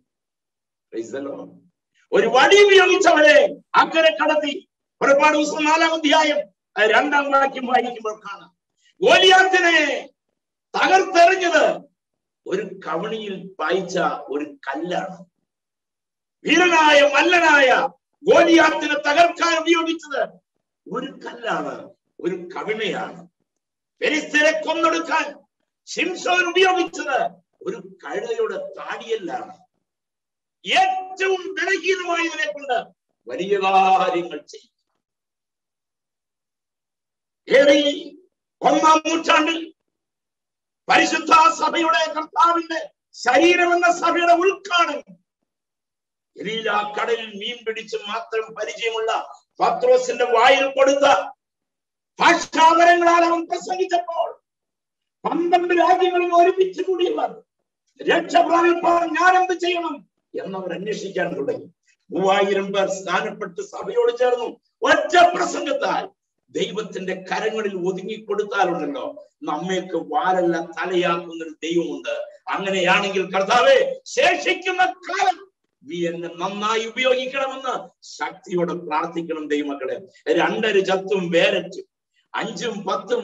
വടി ഉപയോഗിച്ചവരെ അക്കരെ കടത്തി. പുറപ്പാട് ദിവസം 4-ാം അധ്യായം 2-ാം വാക്യം വായിക്കുമ്പോൾ കാണാം, ഗോലിയാത്തിനെ തകർത്തെറിഞ്ഞത് ഒരു കവണിയിൽ പായിച്ച ഒരു കല്ലാണ്. വീരനായ മല്ലനായ ഗോലിയാത്തിനെ തകർക്കാൻ ഉപയോഗിച്ചത് ഒരു കല്ലാണ്, ഒരു കവിണയാണ്. ഫെലിസ്ത്യരെ കൊന്നൊടുക്കാൻ ശിംശോൻ ഉപയോഗിച്ചത് ഒരു കഴുതയുടെ താടിയല്ലാണ്. ഏറ്റവും ബലഹീനമായതിനെ കൊണ്ട് വലിയ കാര്യങ്ങൾ ചെയ്യും. 1-ാം നൂറ്റാണ്ടിൽ പരിശുദ്ധ സഭയുടെ കർത്താവിന്റെ ശരീരമെന്ന സഭയുടെ ഉദ്ഘാടനം ഗലീല കടലിൽ മീൻ പിടിച്ച് മാത്രം പരിചയമുള്ള പത്രോസിന്റെ വായിൽ കൊടുത്ത ഭാഷാവരങ്ങളാൽ അവൻ പ്രസംഗിച്ചപ്പോൾ 12 രാജ്യങ്ങളിൽ ഒരുമിച്ച് കൂടിയവർ രക്ഷ പ്രാപിപ്പാൻ ഞാൻ എന്ത് ചെയ്യണം എന്നവർ അന്വേഷിക്കാൻ തുടങ്ങി. 3000 പേർ സ്നാനപ്പെട്ട് സഭയോട് ചേർന്നു. ഒറ്റ പ്രസംഗത്താൽ ദൈവത്തിന്റെ കരങ്ങളിൽ ഒതുങ്ങിക്കൊടുത്താലുണ്ടല്ലോ, നമ്മയൊക്കെ വാലല്ല തലയാക്കുന്നൊരു ദൈവമുണ്ട്. അങ്ങനെയാണെങ്കിൽ കർത്താവേ, ശേഷിക്കുന്ന കാലം നീ എന്നെ നന്നായി ഉപയോഗിക്കണമെന്ന് ശക്തിയോടെ പ്രാർത്ഥിക്കണം. ദൈവമക്കളെ, 2 ചത്തും വേരറ്റും 5-10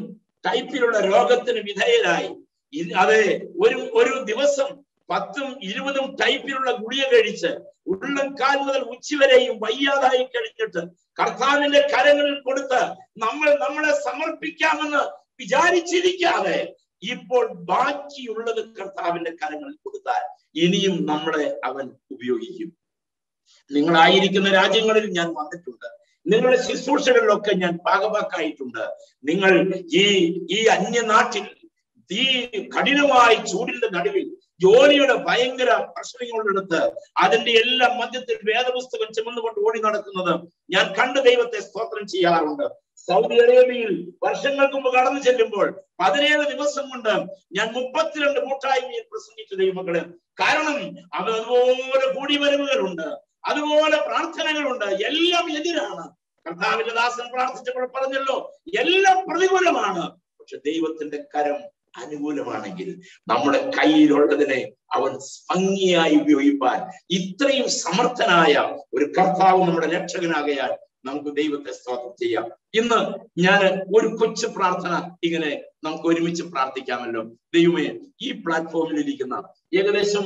ടൈപ്പിലുള്ള രോഗത്തിന് വിധേയരായി. അതെ, ഒരു ദിവസം 10ഉം 20ഉം ടൈപ്പിലുള്ള ഗുളിക കഴിച്ച് ഉള്ളം കാൽ മുതൽ ഉച്ചവരെയും വയ്യാതായി കഴിഞ്ഞിട്ട് കർത്താവിന്റെ കരങ്ങളിൽ കൊടുത്ത് നമ്മളെ സമർപ്പിക്കാമെന്ന് വിചാരിച്ചിരിക്കാതെ ഇപ്പോൾ ബാക്കിയുള്ളത് കർത്താവിന്റെ കരങ്ങളിൽ കൊടുത്താൽ ഇനിയും നമ്മളെ അവൻ ഉപയോഗിക്കും. നിങ്ങളായിരിക്കുന്ന രാജ്യങ്ങളിൽ ഞാൻ വന്നിട്ടുണ്ട്. നിങ്ങളുടെ ശുശ്രൂഷകളിലൊക്കെ ഞാൻ ഭാഗഭാക്കായിട്ടുണ്ട്. നിങ്ങൾ ഈ അന്യനാട്ടിൽ ഈ കഠിനമായ ചൂടിന്റെ നടുവിൽ ജോലിയുടെ ഭയങ്കര പ്രശ്നങ്ങളെടുത്ത് അതിന്റെ എല്ലാം മധ്യത്തിൽ വേദപുസ്തകം ചുമന്നുകൊണ്ട് ഓടി നടക്കുന്നത് ഞാൻ കണ്ട് ദൈവത്തെ സ്തോത്രം ചെയ്യാറുണ്ട്. സൗദി അറേബ്യയിൽ വർഷങ്ങൾക്ക് മുമ്പ് കടന്നു ചെല്ലുമ്പോൾ 17 ദിവസം കൊണ്ട് ഞാൻ 32 കൂട്ടായ്മയിൽ പ്രസംഗിച്ചു ദൈവമക്കളെ. കാരണം അതുപോലെ കൂടിവരവുകളുണ്ട്, അതുപോലെ പ്രാർത്ഥനകളുണ്ട്, എല്ലാം എതിരാണ്. കർത്താവിന്റെ ദാസൻ പ്രാർത്ഥിച്ചപ്പോൾ പറഞ്ഞല്ലോ, എല്ലാം പ്രതികൂലമാണ്. പക്ഷെ ദൈവത്തിന്റെ കരം അനുകൂലമാണെങ്കിൽ നമ്മുടെ കയ്യിലുള്ളതിനെ അവൻ ഭംഗിയായി ഉപയോഗിപ്പാൻ ഇത്രയും സമർത്ഥനായ ഒരു കർത്താവ് നമ്മുടെ രക്ഷകനാകയാൽ നമുക്ക് ദൈവത്തെ സ്തോത്രം ചെയ്യാം. ഇന്ന് ഞാൻ ഒരു കൊച്ചു പ്രാർത്ഥന ഇങ്ങനെ നമുക്ക് ഒരുമിച്ച് പ്രാർത്ഥിക്കാമല്ലോ. ദൈവമേ, ഈ പ്ലാറ്റ്ഫോമിൽ ഇരിക്കുന്ന ഏകദേശം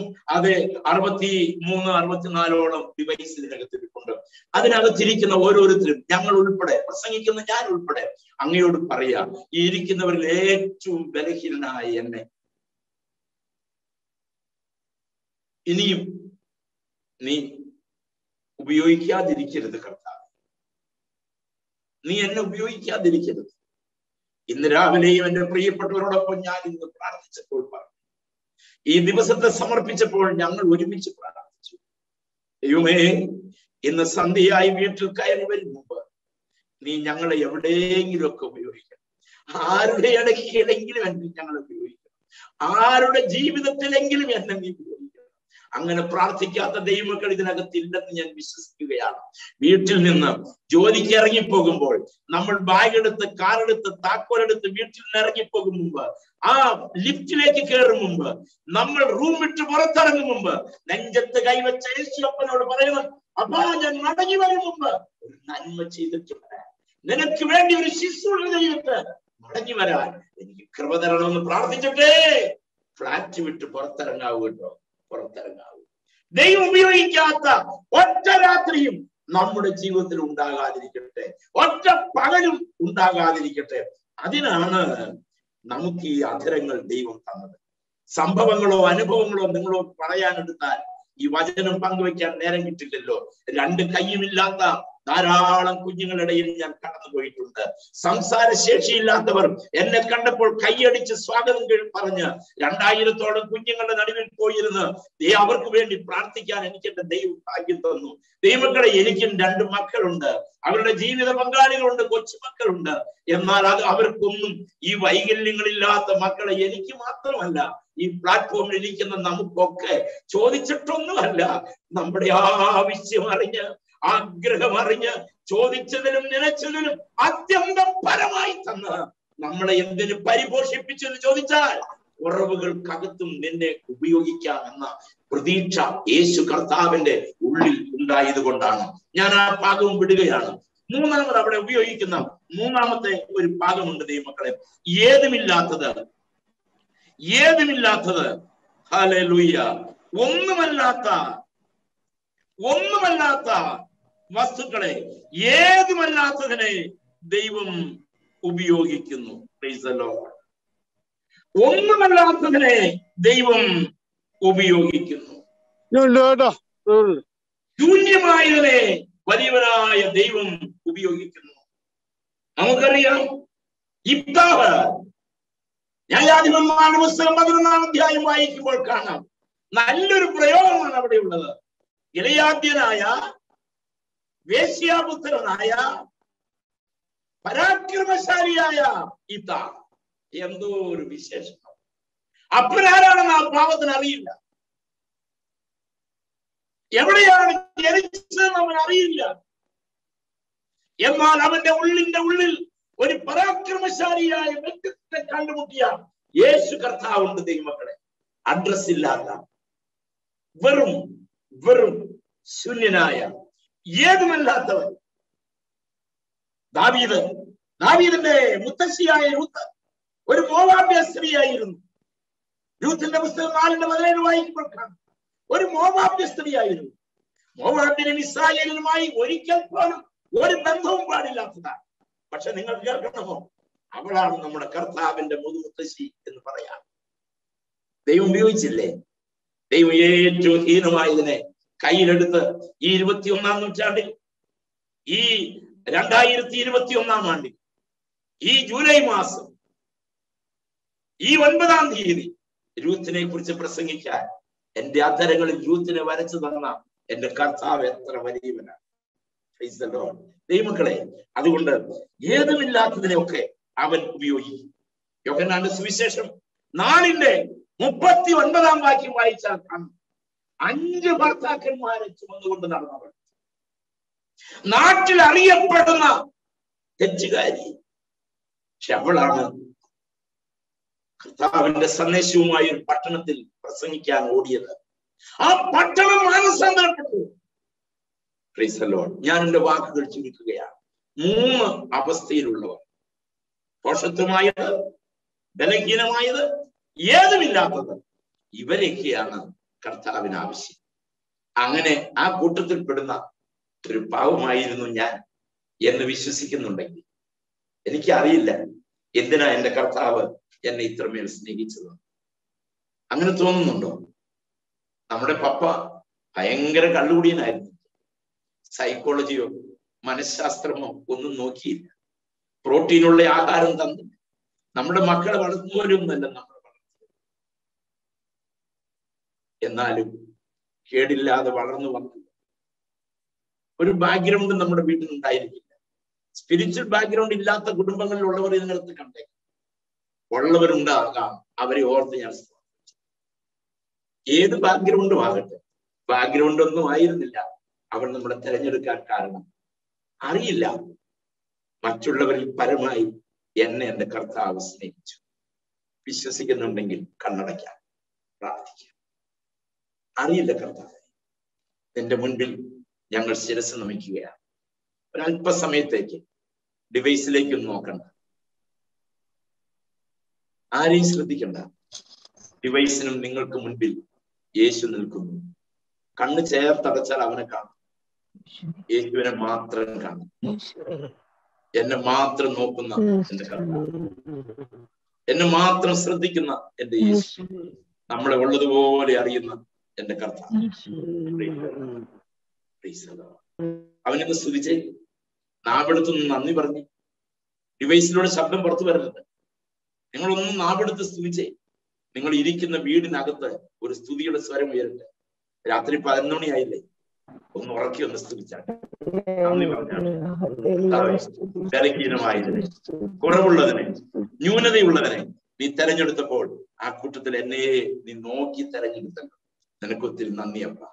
63-64ഓളം ഡിവൈസ് ഇതിനകത്തിരിപ്പുണ്ട്. അതിനകത്തിരിക്കുന്ന ഓരോരുത്തരും, ഞങ്ങൾ ഉൾപ്പെടെ, പ്രസംഗിക്കുന്ന ഞാൻ ഉൾപ്പെടെ അങ്ങയോട് പറയാ, ഈ ഇരിക്കുന്നവരിൽ ഏറ്റവും ബലഹീനനായ എന്നെ ഇനിയും നീ ഉപയോഗിക്കാതിരിക്കരുത് കർത്താവ്, നീ എന്നെ ഉപയോഗിക്കാതിരിക്കരുത്. ഇന്ന് രാവിലെയും എന്റെ പ്രിയപ്പെട്ടവരോടൊപ്പം ഞാൻ ഇന്ന് പ്രാർത്ഥിച്ചപ്പോൾ പറഞ്ഞു, ഈ ദിവസത്തെ സമർപ്പിച്ചപ്പോൾ ഞങ്ങൾ ഒരുമിച്ച് പ്രാർത്ഥിച്ചു. ദൈവമേ, ഇന്ന് സന്ധ്യയായി വീട്ടിൽ കയറി വരും മുമ്പ് നീ ഞങ്ങളെ എവിടെയെങ്കിലും ഒക്കെ ഉപയോഗിക്കണം. ആരുടെ ഇടയ്ക്കിലെങ്കിലും എന്നെ ഞങ്ങളെ ഉപയോഗിക്കണം. ആരുടെ ജീവിതത്തിലെങ്കിലും എന്നെ നീ ഉപയോഗിക്കണം. അങ്ങനെ പ്രാർത്ഥിക്കാത്ത ദൈവമക്കൾ ഇതിനകത്തില്ലെന്ന് ഞാൻ വിശ്വസിക്കുകയാണ്. വീട്ടിൽ നിന്ന് ജോലിക്ക് ഇറങ്ങിപ്പോകുമ്പോൾ നമ്മൾ ബാഗെടുത്ത്, കാറെടുത്ത്, താക്കോലെടുത്ത് വീട്ടിൽ നിന്ന് ഇറങ്ങിപ്പോകും മുമ്പ്, ആ ലിഫ്റ്റിലേക്ക് കയറും മുമ്പ്, നമ്മൾ റൂം വിട്ട് പുറത്തിറങ്ങും മുമ്പ് നെഞ്ചത്ത് കൈവച്ച യേശുവപ്പനോട് പറയണം, അപ്പാ ഞാൻ മടങ്ങി വരും മുമ്പ് ഒരു നന്മ ചെയ്തിട്ട് വരാൻ, നിനക്ക് വേണ്ടി ഒരു ശുശ്രൂഷ ചെയ്തിട്ട് മടങ്ങി വരാൻ എനിക്ക് കൃപ തരണമെന്ന് പ്രാർത്ഥിച്ചിട്ടേ ഫ്ലാറ്റ് വിട്ട് പുറത്തിറങ്ങാവൂ കേട്ടോ, പുറത്തിറങ്ങാവൂ. ദൈവം ഉപയോഗിക്കാത്ത ഒറ്റ രാത്രിയും നമ്മുടെ ജീവിതത്തിൽ ഉണ്ടാകാതിരിക്കട്ടെ, ഒറ്റ പകലും ഉണ്ടാകാതിരിക്കട്ടെ. അതിനാണ് നമുക്ക് ഈ അധരങ്ങൾ ദൈവം തന്നത്. സംഭവങ്ങളോ അനുഭവങ്ങളോ നിങ്ങളോ പറയാനെടുത്താൽ ഈ വചനം പങ്കുവയ്ക്കാൻ നേരം കിട്ടില്ലല്ലോ. 2 കൈയുമില്ലാത്ത ധാരാളം കുഞ്ഞുങ്ങളുടെ ഇടയിൽ ഞാൻ കടന്നുപോയിട്ടുണ്ട്. സംസാരശേഷിയില്ലാത്തവർ എന്നെ കണ്ടപ്പോൾ കൈയടിച്ച് സ്വാഗതം പറഞ്ഞ് 2000-ഓളം കുഞ്ഞുങ്ങളുടെ നടുവിൽ പോയിരുന്ന് അവർക്ക് വേണ്ടി പ്രാർത്ഥിക്കാൻ എനിക്ക് എന്റെ ദൈവം ഭാഗ്യം തന്നു. ദൈവമക്കളെ, എനിക്കും 2 മക്കളുണ്ട്, അവരുടെ ജീവിത പങ്കാളികളുണ്ട്, കൊച്ചുമക്കളുണ്ട്. എന്നാൽ അവർക്കൊന്നും ഈ വൈകല്യങ്ങളില്ലാത്ത മക്കളെ എനിക്ക് മാത്രമല്ല, ഈ പ്ലാറ്റ്ഫോമിൽ ഇരിക്കുന്ന നമുക്കൊക്കെ ചോദിച്ചിട്ടൊന്നുമല്ല, നമ്മുടെ ആവശ്യം അറിഞ്ഞ്, ആഗ്രഹം അറിഞ്ഞ്, ചോദിച്ചതിലും നനച്ചതിലും അത്യന്തം പരമായി തന്ന് നമ്മളെ എന്തിനു പരിപോഷിപ്പിച്ചെന്ന് ചോദിച്ചാൽ കുറവുകൾക്കകത്തും നിന്നെ ഉപയോഗിക്കാമെന്ന പ്രതീക്ഷ യേശു കർത്താവിന്റെ ഉള്ളിൽ ഉണ്ടായത് കൊണ്ടാണ്. ഞാൻ ആ ഭാഗവും വിടുകയാണ്. മൂന്നാമത് അവിടെ ഉപയോഗിക്കുന്ന മൂന്നാമത്തെ ഒരു ഭാഗമുണ്ട് ദൈവമക്കളെ, ഏതുമില്ലാത്തത് ഹല്ലേലൂയ, ഒന്നുമല്ലാത്ത വസ്തുക്കളെ, ഏതുമല്ലാത്തതിനെ ദൈവം ഉപയോഗിക്കുന്നു. Price the Lord. ഒന്നുമല്ലാത്തതിനെ ദൈവം ഉപയോഗിക്കുന്നു. ശൂന്യമായതിനെ വലിയവനായ ദൈവം ഉപയോഗിക്കുന്നു. നമുക്കറിയാം, ഇബ്താഹ് ന്യായാധിപന്മാരുടെ പുസ്തകം 11-ാം അധ്യായം വായിക്കുമ്പോൾ കാണാം, നല്ലൊരു പ്രയോഗമാണ് അവിടെ ഉള്ളത്. ഗിലെയാദ്യനായ വേശ്യാപുത്രനായ പരാക്രമശാലിയായ ഇബ്താഹ്, എന്തോ ഒരു വിശേഷണം. അപ്പനാരാണെന്ന് ആ പാവത്തിന് അറിയില്ല, എവിടെയാണ് ജനിച്ചതെന്ന് അവൻ അറിയില്ല. എന്നാൽ അവന്റെ ഉള്ളിൽ ഒരു പരാക്രമശാലിയായ വ്യക്തിത്വത്തെ കണ്ടുമുട്ടിയ യേശു കർത്താവുണ്ട് ദൈവമക്കളെ. അഡ്രസ് ഇല്ലാത്ത, വെറും ശൂന്യനായ, ഏതുമല്ലാത്തവൻ. ദാവീദിന്റെ മുത്തശ്ശിയായ രൂത്ത് ഒരു മോവാബ്യ സ്ത്രീയായിരുന്നു. രൂത്തിന്റെ പുസ്തകം 4:17 വായിക്കുമ്പോൾ കാണും, ഒരു മോവാബ്യ സ്ത്രീയായിരുന്നു. മോവാബിനും ഇസ്രായേലിനുമായി ഒരിക്കൽ പോലും ഒരു ബന്ധവും പാടില്ലാത്തതാണ്. പക്ഷെ നിങ്ങൾ കേൾക്കണമോ, അവളാണ് നമ്മുടെ കർത്താവിന്റെ മുതുമുത്തശ്ശി എന്ന് പറയാം. ദൈവം ഉപയോഗിച്ചില്ലേ? ദൈവം ഏറ്റവും ഹീനമായതിനെ കയ്യിലെടുത്ത് ഈ 21-ാം നൂറ്റാണ്ടിൽ, ഈ 2021-ാം ആണ്ടിൽ, ഈ ജൂലൈ മാസം ഈ 9-ാം തീയതി രൂത്തിനെ കുറിച്ച് പ്രസംഗിക്കാൻ എന്റെ അധരങ്ങളിൽ രൂത്തിനെ വരച്ചു തന്ന എന്റെ കർത്താവ് എത്ര വലിയവനാണ്. ദൈവമക്കളെ, അതുകൊണ്ട് ഏതുമില്ലാത്തതിനെയൊക്കെ അവൻ ഉപയോഗിക്കും. യോഹന്നാന്റെ സുവിശേഷം 4:39 വാക്യം വായിച്ചാൽ കാണും, 5 ഭർത്താക്കന്മാരെ ചുമന്നുകൊണ്ട് നടന്നവൾ, നാട്ടിൽ അറിയപ്പെടുന്ന തെറ്റുകാരി. പക്ഷെ അവളാണ് കർത്താവിന്റെ സന്ദേശവുമായി ഒരു പട്ടണത്തിൽ പ്രസംഗിക്കാൻ ഓടിയത്. ആ പട്ടണം മാനസാന്തരപ്പെട്ടു. Price the Lord. ഞാൻ എന്റെ വാക്കുകൾ ചുരുക്കുകയാണ്. 3 അവസ്ഥയിലുള്ളവർ, പോഷത്വമായത്, ബലഹീനമായത്, ഏതുമില്ലാത്തത്, ഇവരൊക്കെയാണ് കർത്താവിന് ആവശ്യം. അങ്ങനെ ആ കൂട്ടത്തിൽപ്പെടുന്ന ഒരു പാവമായിരുന്നു ഞാൻ എന്ന് വിശ്വസിക്കുന്നുണ്ടെങ്കിൽ, എനിക്കറിയില്ല എന്തിനാ എന്റെ കർത്താവ് എന്നെ ഇത്രമേൽ സ്നേഹിച്ചത്. അങ്ങനെ തോന്നുന്നുണ്ടോ? നമ്മുടെ പപ്പ ഭയങ്കര കള്ളുകുടിയനായിരുന്നു. സൈക്കോളജിയോ മനഃശാസ്ത്രമോ ഒന്നും നോക്കിയില്ല. പ്രോട്ടീനുള്ള ആഹാരം തന്നില്ല. നമ്മുടെ മക്കളെ വളർത്തുന്നവരൊന്നുമല്ല നമ്മൾ വളർത്തുന്നത്. എന്നാലും കേടില്ലാതെ വളർന്നു വന്നു ഒരു ബാക്ക്ഗ്രൗണ്ട് നമ്മുടെ വീട്ടിലുണ്ടായിരിക്കില്ല. സ്പിരിച്വൽ ബാക്ക്ഗ്രൗണ്ട് ഇല്ലാത്ത കുടുംബങ്ങളിലുള്ളവർ ഇതിനകത്ത് കണ്ടേ ഉള്ളവരുണ്ടാകാം. അവരെ ഓർത്ത് ഞാൻ ഏത് ബാക്ക്ഗ്രൗണ്ടും ആകട്ടെ, ബാക്ക്ഗ്രൗണ്ട് ഒന്നും ആയിരുന്നില്ല അവൻ നമ്മളെ തിരഞ്ഞെടുക്കാൻ കാരണം. അറിയില്ല, മറ്റുള്ളവരിൽ പരമായി എന്നെ എന്റെ കർത്താവ് സ്നേഹിച്ചു. വിശ്വസിക്കുന്നുണ്ടെങ്കിൽ കണ്ണടയ്ക്കാം, പ്രാർത്ഥിക്കാം. അറിയില്ല കർത്താവ്, എന്റെ മുൻപിൽ ഞങ്ങൾ ശിരസ് നമിക്കുകയാണ്. ഒരല്പസമയത്തേക്ക് ഡിവൈസിലേക്കൊന്നും നോക്കണ്ട, ആരെയും ശ്രദ്ധിക്കണ്ട. ഡിവൈസിനും നിങ്ങൾക്ക് മുൻപിൽ യേശു നിൽക്കുന്നു. കണ്ണ് ചേർത്തടച്ചാൽ അവനെ കാണും. യേശുവിനെ മാത്രം കാണും. എന്നെ മാത്രം നോക്കുന്ന എന്റെ കർത്താവ്, എന്നെ മാത്രം ശ്രദ്ധിക്കുന്ന എന്റെ യേശു, നമ്മളെ ഉള്ളതുപോലെ അറിയുന്ന എന്റെ കർത്താവ്. അവനൊന്ന് സ്തുതിച്ചേ, നാവെടുത്തൊന്ന് നന്ദി പറഞ്ഞ്. ഡിവൈസിലൂടെ ശബ്ദം പുറത്തു വരരുത്. നിങ്ങളൊന്നും നാവെടുത്ത് സ്തുതിച്ചേ. നിങ്ങൾ ഇരിക്കുന്ന വീടിനകത്ത് ഒരു സ്തുതിയുടെ സ്വരം ഉയരട്ടെ. രാത്രി 11 മണിയായില്ലേ, ഒന്ന് ഉറക്കി ഒന്ന് സ്തുതിച്ചാൽ. ബലഹീനമായതിനെ, കുറവുള്ളതിനെ, ന്യൂനതയുള്ളതിനെ നീ തെരഞ്ഞെടുത്തപ്പോൾ ആ കൂട്ടത്തിൽ എന്നെ നീ നോക്കി തെരഞ്ഞെടുത്തല്ലോ. നിനക്ക് ഒത്തിരി നന്ദിയപ്പ.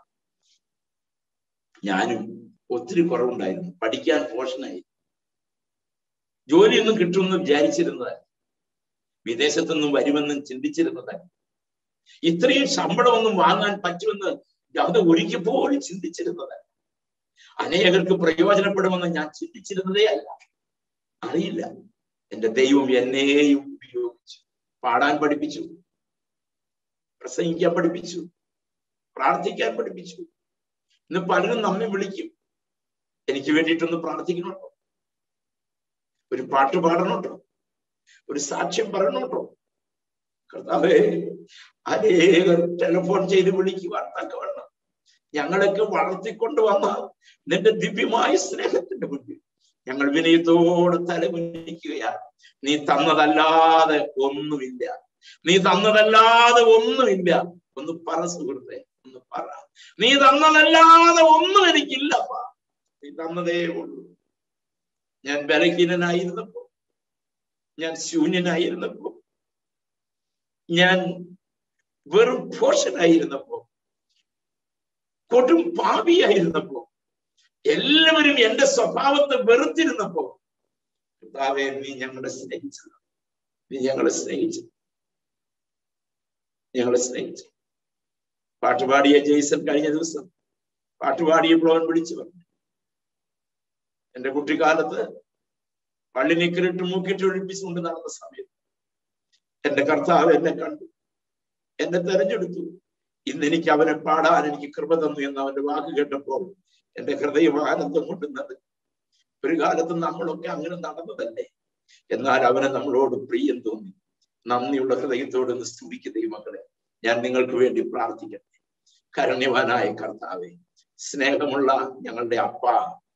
ഞാനും ഒത്തിരി കുറവുണ്ടായിരുന്നു. പഠിക്കാൻ പോഷനായി, ജോലിയൊന്നും കിട്ടുമെന്ന് വിചാരിച്ചിരുന്നത്, വിദേശത്തൊന്നും വരുമെന്നും ചിന്തിച്ചിരുന്നത്, ഇത്രയും ശമ്പളമൊന്നും വാങ്ങാൻ പറ്റുമെന്ന് അത് ഒരിക്കൽ പോലും ചിന്തിച്ചിരുന്നത്, അനേകർക്ക് പ്രയോജനപ്പെടുമെന്ന് ഞാൻ ചിന്തിച്ചിരുന്നതേ അല്ല. അറിയില്ല, എന്റെ ദൈവം എന്നെയും ഉപയോഗിച്ചു. പാടാൻ പഠിപ്പിച്ചു, പ്രസംഗിക്കാൻ പഠിപ്പിച്ചു, പ്രാർത്ഥിക്കാൻ പഠിപ്പിച്ചു. ഇന്ന് പലരും നമ്മെ വിളിക്കും, എനിക്ക് വേണ്ടിയിട്ടൊന്ന് പ്രാർത്ഥിക്കണോട്ടോ, ഒരു പാട്ട് പാടണോട്ടോ, ഒരു സാക്ഷ്യം പറയണോട്ടോ. കർത്താവേ, അനേകർ ടെലിഫോൺ ചെയ്ത് വിളിക്കുവാൻ തക്കവണ്ണം ഞങ്ങളൊക്കെ വളർത്തിക്കൊണ്ട് വന്ന നിന്റെ ദിവ്യമായ സ്നേഹത്തിന്റെ മുന്നിൽ ഞങ്ങൾ വിനയത്തോടെ തലകുനിക്കുകയാണ്. നീ തന്നതല്ലാതെ ഒന്നുമില്ല, നീ തന്നതല്ലാതെ ഒന്നുമില്ല. ഒന്ന് പറ സുഹൃത്തെ, ഒന്ന് പറ. നീ തന്നതല്ലാതെ ഒന്നും എനിക്കില്ലപ്പാ, നീ തന്നതേ ഉള്ളൂ. ഞാൻ ബലഹീനനായിരുന്നപ്പോ, ഞാൻ ശൂന്യനായിരുന്നപ്പോ, ഞാൻ വെറും ഭോഷനായിരുന്നപ്പോ, കൊടും പാപിയായിരുന്നപ്പോ, എല്ലാവരും എന്റെ സ്വഭാവത്തെ വെറുത്തിരുന്നപ്പോ, കർത്താവേ നീ ഞങ്ങളെ സ്നേഹിച്ചു, നീ ഞങ്ങളെ സ്നേഹിച്ചു, ഞങ്ങളെ സ്നേഹിച്ചു. പാട്ടുപാടിയ ജെയ്സൺ കഴിഞ്ഞ ദിവസം പാട്ടുപാടിയപ്പോൾ അവൻ വിളിച്ചു പറഞ്ഞു, എന്റെ കുട്ടിക്കാലത്ത് പള്ളിനിക്കറിട്ട് മൂക്കിട്ട് ഒഴിപ്പിച്ചുകൊണ്ട് നടന്ന സമയത്ത് എന്റെ കർത്താവ് എന്നെ കണ്ടു, എന്നെ തെരഞ്ഞെടുത്തു. ഇന്ന് എനിക്ക് അവനെ പാടാൻ എനിക്ക് കൃപ തന്നു എന്ന് അവന്റെ വാക്ക് കേട്ടപ്പോൾ എന്റെ ഹൃദയം ആനന്ദം കൊണ്ട് നിന്നത്. ഒരു കാലത്ത് നമ്മളൊക്കെ അങ്ങനെ നടന്നതല്ലേ, എന്നാൽ അവന് നമ്മളോട് പ്രിയം തോന്നി. നന്ദിയുള്ള ഹൃദയത്തോട് ഒന്ന് സ്തുതിക്കുക ദൈവമക്കളെ. ഞാൻ നിങ്ങൾക്ക് വേണ്ടി പ്രാർത്ഥിക്കട്ടെ. കരുണ്യവാനായ കർത്താവേ, സ്നേഹമുള്ള ഞങ്ങളുടെ അപ്പാ,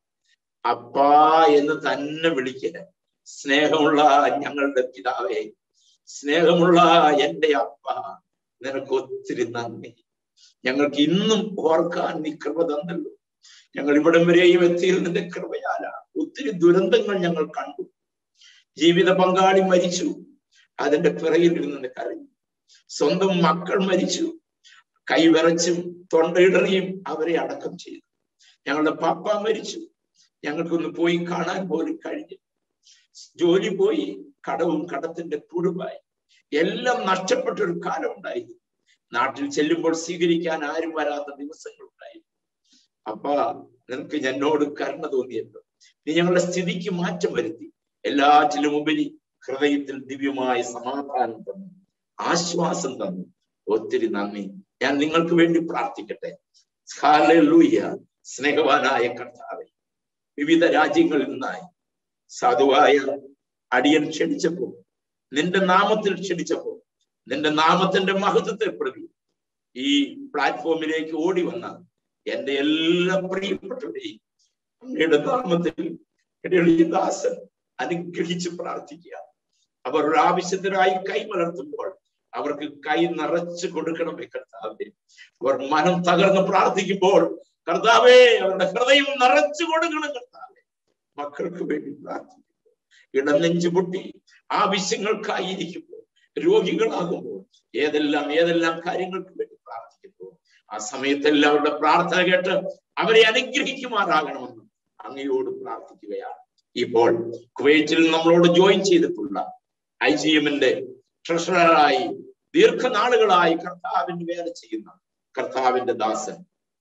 അപ്പാ എന്ന് തന്നെ വിളിക്കുക. സ്നേഹമുള്ള ഞങ്ങളുടെ പിതാവേ, സ്നേഹമുള്ള എന്റെ അപ്പ, നിനക്ക് ഒത്തിരി നന്ദി. ഞങ്ങൾക്ക് ഇന്നും ഓർക്കാൻ നീ കൃപ തന്നല്ലോ. ഞങ്ങൾ ഇവിടം വരെയും എത്തിയത് നിന്റെ കൃപയാലാണ്. ഒത്തിരി ദുരന്തങ്ങൾ ഞങ്ങൾ കണ്ടു. ജീവിത പങ്കാളി മരിച്ചു, അതിന്റെ പിറകിൽ നിന്ന് കരഞ്ഞു. സ്വന്തം മക്കൾ മരിച്ചു, കൈവിറച്ചും തൊണ്ടയിടറിയും അവരെ അടക്കം ചെയ്തു. ഞങ്ങളുടെ പാപ്പ മരിച്ചു, ഞങ്ങൾക്കൊന്ന് പോയി കാണാൻ പോലും കഴിഞ്ഞു. ജോലി പോയി, കടവും കടത്തിന്റെ കുടുംബമായി, എല്ലാം നഷ്ടപ്പെട്ടൊരു കാലം ഉണ്ടായിരുന്നു. നാട്ടിൽ ചെല്ലുമ്പോൾ സ്വീകരിക്കാൻ ആരും വരാത്ത ദിവസങ്ങൾ ഉണ്ടായിരുന്നു. അപ്പാ, നിനക്ക് എന്നോട് കരുണ തോന്നിയല്ലോ. നീ ഞങ്ങളുടെ സ്ഥിതിക്ക് മാറ്റം വരുത്തി. എല്ലാറ്റിലും ഉപരി ഹൃദയത്തിൽ ദിവ്യമായ സമാധാനം തന്നു, ആശ്വാസം തന്നു. ഒത്തിരി നന്ദി. ഞാൻ നിങ്ങൾക്ക് വേണ്ടി പ്രാർത്ഥിക്കട്ടെ. ഹല്ലേലൂയ. സ്നേഹവാനായ കർത്താവേ, വിവിധ രാജ്യങ്ങളിൽ നിന്നായി സാധുവായ അടിയൻ ക്ഷണിച്ചപ്പോൾ, നിന്റെ നാമത്തിൽ ക്ഷണിച്ചപ്പോൾ, നിന്റെ നാമത്തിന്റെ മഹത്വത്തെ പ്രതി ഈ പ്ലാറ്റ്ഫോമിലേക്ക് ഓടി വന്ന എന്റെ എല്ലാ പ്രിയപ്പെട്ടവരെയും അങ്ങയുടെ നാമത്തിൽ എളിയ ദാസൻ അനുഗ്രഹിച്ച് പ്രാർത്ഥിക്കുക. അവർ ഒരു ആവശ്യത്തിനായി കൈമലർത്തുമ്പോൾ അവർക്ക് കൈ നിറച്ചു കൊടുക്കണമേ കർത്താവേ. അവർ മനം തകർന്ന് പ്രാർത്ഥിക്കുമ്പോൾ കർത്താവേ, അവരുടെ ഹൃദയം നിറച്ചു കൊടുക്കണം കർത്താവേ. മക്കൾക്ക് വേണ്ടി പ്രാർത്ഥിക്കുമ്പോൾ, ഇടനെഞ്ചു പൊട്ടി ആവശ്യങ്ങൾക്കായിരിക്കുമ്പോൾ, രോഗികളാകുമ്പോൾ, ഏതെല്ലാം കാര്യങ്ങൾക്ക് വേണ്ടി പ്രാർത്ഥിക്കുമ്പോൾ, ആ സമയത്തെല്ലാം അവരുടെ പ്രാർത്ഥന കേട്ട് അവരെ അനുഗ്രഹിക്കുമാറാകണമെന്ന് അങ്ങയോട് പ്രാർത്ഥിക്കുകയാണ്. ഇപ്പോൾ കുവൈറ്റിൽ നമ്മളോട് ജോയിൻ ചെയ്തിട്ടുള്ള IGM-ന്റെ ട്രഷററായി ദീർഘനാളുകളായി കർത്താവിന് വേല ചെയ്യുന്ന കർത്താവിന്റെ ദാസൻ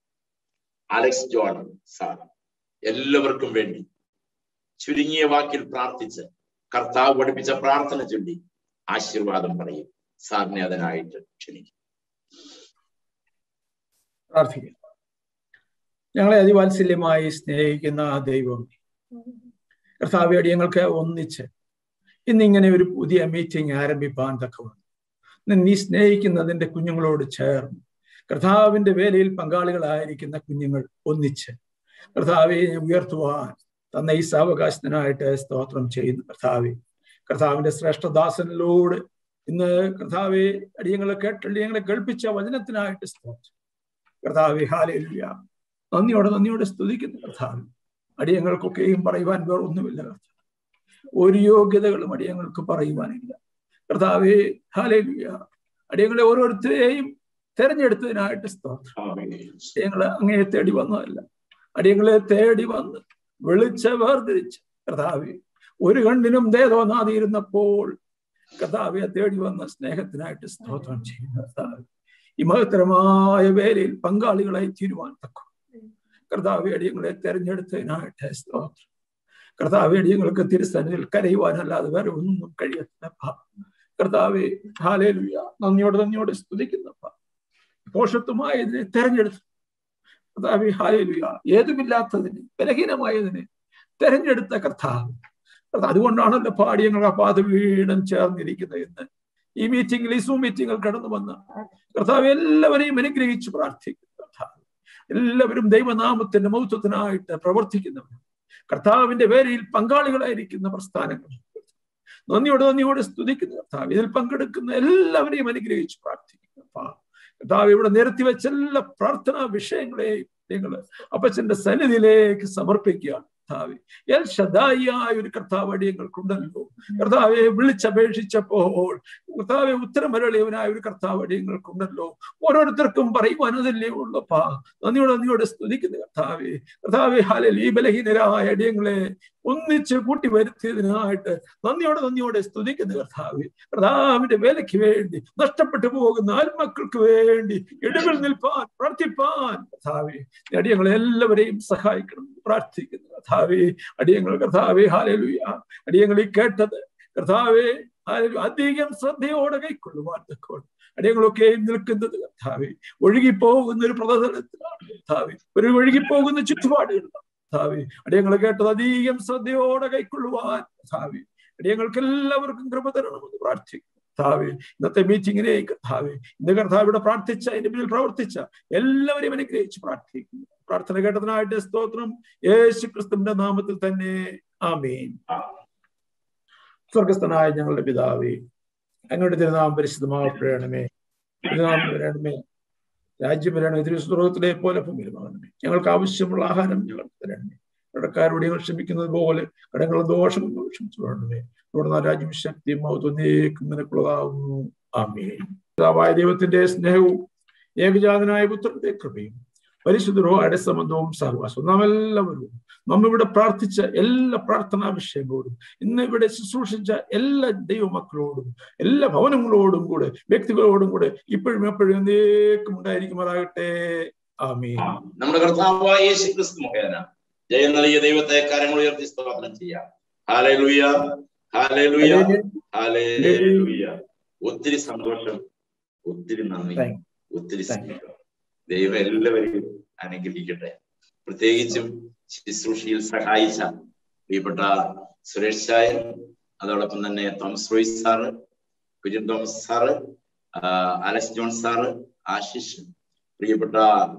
അലക്സ് ജോൺ സാർ, എല്ലാവർക്കും വേണ്ടി ചുരുങ്ങിയ വാക്കിൽ പ്രാർത്ഥിച്ച് കർത്താവ് പഠിപ്പിച്ച പ്രാർത്ഥന ചൊല്ലി ആശീർവാദം പറയും. സാറിനെ അതിനായിട്ട് ക്ഷണിക്കും. പ്രാർത്ഥിക്കാം. ഞങ്ങളെ അതിവാത്സല്യമായി സ്നേഹിക്കുന്ന ആ ദൈവം, കർത്താവേ, അടിയങ്ങൾക്ക് ഒന്നിച്ച് ഇന്നിങ്ങനെ ഒരു പുതിയ മീറ്റിംഗ് ആരംഭിപ്പാൻ തക്കവണ്ണം നീ സ്നേഹിക്കുന്നതിന്റെ കുഞ്ഞുങ്ങളോട് ചേർന്ന് കർത്താവിന്റെ വേലയിൽ പങ്കാളികളായിരിക്കുന്ന കുഞ്ഞുങ്ങൾ ഒന്നിച്ച് കർത്താവെ ഉയർത്തുവാൻ തന്ന ഈ സാവകാശത്തിനായിട്ട് സ്തോത്രം ചെയ്യുന്നു. കർത്താവിന്റെ ശ്രേഷ്ഠദാസനിലൂടെ ഇന്ന് കർത്താവെ അടിയങ്ങളെ കേൾപ്പിച്ച വചനത്തിനായിട്ട് സ്തോത്രം. കർത്താവെ, ഹല്ലേലൂയ. നന്ദിയോടെ സ്തുതിക്കുന്നു കർത്താവ്. അടിയങ്ങൾക്കൊക്കെയും പറയുവാൻ വേറെ ഒന്നുമില്ല കർത്താവ്. ഒരു യോഗ്യതകളും അടിയങ്ങൾക്ക് പറയുവാനില്ല കർത്താവേ. ഹല്ലേലൂയ. അടിയങ്ങളെ ഓരോരുത്തരെയും തെരഞ്ഞെടുത്തതിനായിട്ട് സ്തോത്രം. അടിയങ്ങളെ അങ്ങയെ തേടി വന്നതല്ല, അടിയങ്ങളെ തേടി വന്ന് വിളിച്ച് വേർതിരിച്ച് കർത്താവേ, ഒരു കണ്ണിനും ദയ തോന്നാതിരുന്നപ്പോൾ കർത്താവെ തേടി വന്ന സ്നേഹത്തിനായിട്ട് സ്തോത്രം ചെയ്യുന്ന കർത്താവ്, ഈ മഹത്തരമായ വേലയിൽ പങ്കാളികളായി തീരുവാൻ തക്കും കർത്താവെ അടിയങ്ങളെ തെരഞ്ഞെടുത്തതിനായിട്ട് സ്തോത്രം. കർത്താവെ, അടിയങ്ങൾക്ക് തിരുസന്നിധിയിൽ കരയുവാനല്ലാതെ വേറെ ഒന്നും കഴിയത്തില്ലപ്പ കർത്താവെ. ഹല്ലേലൂയ. നന്ദിയോടെ സ്തുതിക്കുന്നപ്പ. പോഷത്വമായതിനെ തെരഞ്ഞെടുത്തു കർത്താവെ. ഹല്ലേലൂയ. ഏതുമില്ലാത്തതിനെ, ബലഹീനമായതിനെ തെരഞ്ഞെടുത്ത കർത്താവ്. അതുകൊണ്ടാണല്ലോ പാടിയങ്ങൾ ആ പാതവീടം ചേർന്നിരിക്കുന്നത്. എന്ന് ഈ മീറ്റിംഗിൽ, ഈ സൂം മീറ്റിംഗിൽ കടന്നു വന്ന കർത്താവ് എല്ലാവരെയും അനുഗ്രഹിച്ച് പ്രാർത്ഥിക്കുന്നു കർത്താവ്. എല്ലാവരും ദൈവനാമത്തിന്റെ മഹത്വത്തിനായിട്ട് പ്രവർത്തിക്കുന്നവർ, കർത്താവിന്റെ വേലയിൽ പങ്കാളികളായിരിക്കുന്ന പ്രസ്ഥാനങ്ങൾ നന്ദിയോടെ സ്തുതിക്കുന്നു കർത്താവ്. ഇതിൽ പങ്കെടുക്കുന്ന എല്ലാവരെയും അനുഗ്രഹിച്ച് പ്രാർത്ഥിക്കുന്നു കർത്താവ്. ഇവിടെ നിരത്തി വെച്ച എല്ലാ പ്രാർത്ഥനാ വിഷയങ്ങളെയും നിങ്ങൾ അപ്പച്ചന്റെ സന്നിധിയിലേക്ക് സമർപ്പിക്കുകയാണ് കർത്താവെ. എൽ ഷദായിയായ ഒരു കർത്താവ് അടിയങ്ങൾക്കുണ്ടല്ലോ കർത്താവെ. വിളിച്ചപേക്ഷിച്ചപ്പോൾ കർത്താവെ ഉത്തരമരളിയവനായ ഒരു കർത്താവ് അടിയങ്ങൾക്കുണ്ടല്ലോ. ഓരോരുത്തർക്കും പറയുവാൻ അതല്ലേ ഉള്ളപ്പാ. നന്ദിയോടെ സ്തുതിക്കുന്നു കർത്താവെ. ഹല്ലേലൂയ. ഈ ബലഹീനരായ അടിയങ്ങളെ ഒന്നിച്ച് കൂട്ടി വരുത്തിയതിനായിട്ട് നന്ദിയോടെ സ്തുതിക്കുന്നു കർത്താവെ. കർത്താവിന്റെ വേലയ്ക്ക് വേണ്ടി നഷ്ടപ്പെട്ടു പോകുന്ന ആത്മാക്കൾക്ക് വേണ്ടി ഇടവിൽ നിൽപ്പാൻ പ്രാർത്ഥിപ്പാൻ കർത്താവെ അടിയങ്ങളെ എല്ലാവരെയും സഹായിക്കണം പ്രാർത്ഥിക്കുന്നു കർത്താവെ. അടിയങ്ങൾ കർത്താവെ, ഹല്ലേലൂയ, അടിയങ്ങൾ ഈ കേട്ടത് കർത്താവെ അധികം ശ്രദ്ധയോടെ കൈക്കൊള്ളുവാൻ തക്കോണം അടിയങ്ങളൊക്കെ നിൽക്കുന്നത് കർത്താവേ, ഒഴുകിപ്പോകുന്ന ഒരു പ്രതലത്തിലാണ് കർത്താവേ, ഒരു ഒഴുകിപ്പോകുന്ന ചുറ്റുപാടുകളാണ് കർത്താവേ. അടിയങ്ങൾ കേട്ടത് അധികം ശ്രദ്ധയോടെ കൈക്കൊള്ളുവാൻ കർത്താവേ, അടിയങ്ങൾക്ക് എല്ലാവർക്കും കൃപ തരണമെന്ന് പ്രാർത്ഥിക്കും കർത്താവേ. ഇന്നത്തെ മീറ്റിങ്ങിനെ കർത്താവേ, ഇന്ന് കർത്താവിടെ പ്രാർത്ഥിച്ച, അതിന്റെ പിന്നിൽ പ്രവർത്തിച്ച എല്ലാവരെയും അനുഗ്രഹിച്ച് പ്രാർത്ഥിക്കുന്നു. പ്രാർത്ഥന കേട്ടതിനായിട്ട് സ്തോത്രം. യേശു ക്രിസ്തുവിന്റെ നാമത്തിൽ തന്നെ ആമേൻ. സ്വർഗസ്ഥനായ ഞങ്ങളുടെ പിതാവേ, അങ്ങയുടെ തിരുനാമം പരിശുദ്ധമാകപ്പെടണമേ. തിരുനാമം വരണമേ, രാജ്യം വരണമേ, തിരുസ്വർഗത്തിലെ പോലെ ഭൂമിയിലുമാകണമേ. ഞങ്ങൾക്ക് ആവശ്യമുള്ള ആഹാരം ഞങ്ങൾക്ക് തരണമേ. കടക്കാരോട് ഞങ്ങൾ ക്ഷമിക്കുന്നത് പോലെ കടങ്ങളും ദോഷങ്ങളും ക്ഷമിച്ചു കൊള്ളണമേ. തുടർന്ന് രാജ്യം ശക്തിയും മഹത്വം നിനക്കുള്ളതാവുന്നു. ആമേൻ. പിതാവായ ദൈവത്തിന്റെ സ്നേഹവും ഏകജാതനായ പുത്രന്റെ കൃപയും പരിശുദ്ധരുടെ സംബന്ധവും സഹവാസവും നാം എല്ലാവരും നമ്മിവിടെ പ്രാർത്ഥിച്ച എല്ലാ പ്രാർത്ഥനാ വിഷയങ്ങളോടും ഇന്ന് ഇവിടെ ശുശ്രൂഷിച്ച എല്ലാ ദൈവമക്കളോടും എല്ലാ ഭവനങ്ങളോടും കൂടെ വ്യക്തികളോടും കൂടെ ഇപ്പോഴും എപ്പോഴും എന്നേക്കും ഉണ്ടായിരിക്കുമാറാകട്ടെ. ആമേൻ. നമ്മുടെ കർത്താവായ യേശു ക്രിസ്തു മുഖേന ജയം നൽകിയ ദൈവത്തെ കരങ്ങൾ ഉയർത്തി സ്തോത്രം ചെയ്യാം. ഹല്ലേലൂയ, ഹല്ലേലൂയ, ഹല്ലേലൂയ. ഒത്തിരി സന്തോഷം, ഒത്തിരി നന്ദി, ഒത്തിരി സ്നേഹം. ദൈവം എല്ലാവരെയും അനുഗ്രഹിക്കട്ടെ. പ്രത്യേകിച്ചും ശുശ്രൂഷയിൽ സഹായിച്ച പ്രിയപ്പെട്ട സുരേഷ് ചായൻ, അതോടൊപ്പം തന്നെ Thomas Roy sir, Kurian Thomas sir, Alex John sir, Ashish, പ്രിയപ്പെട്ട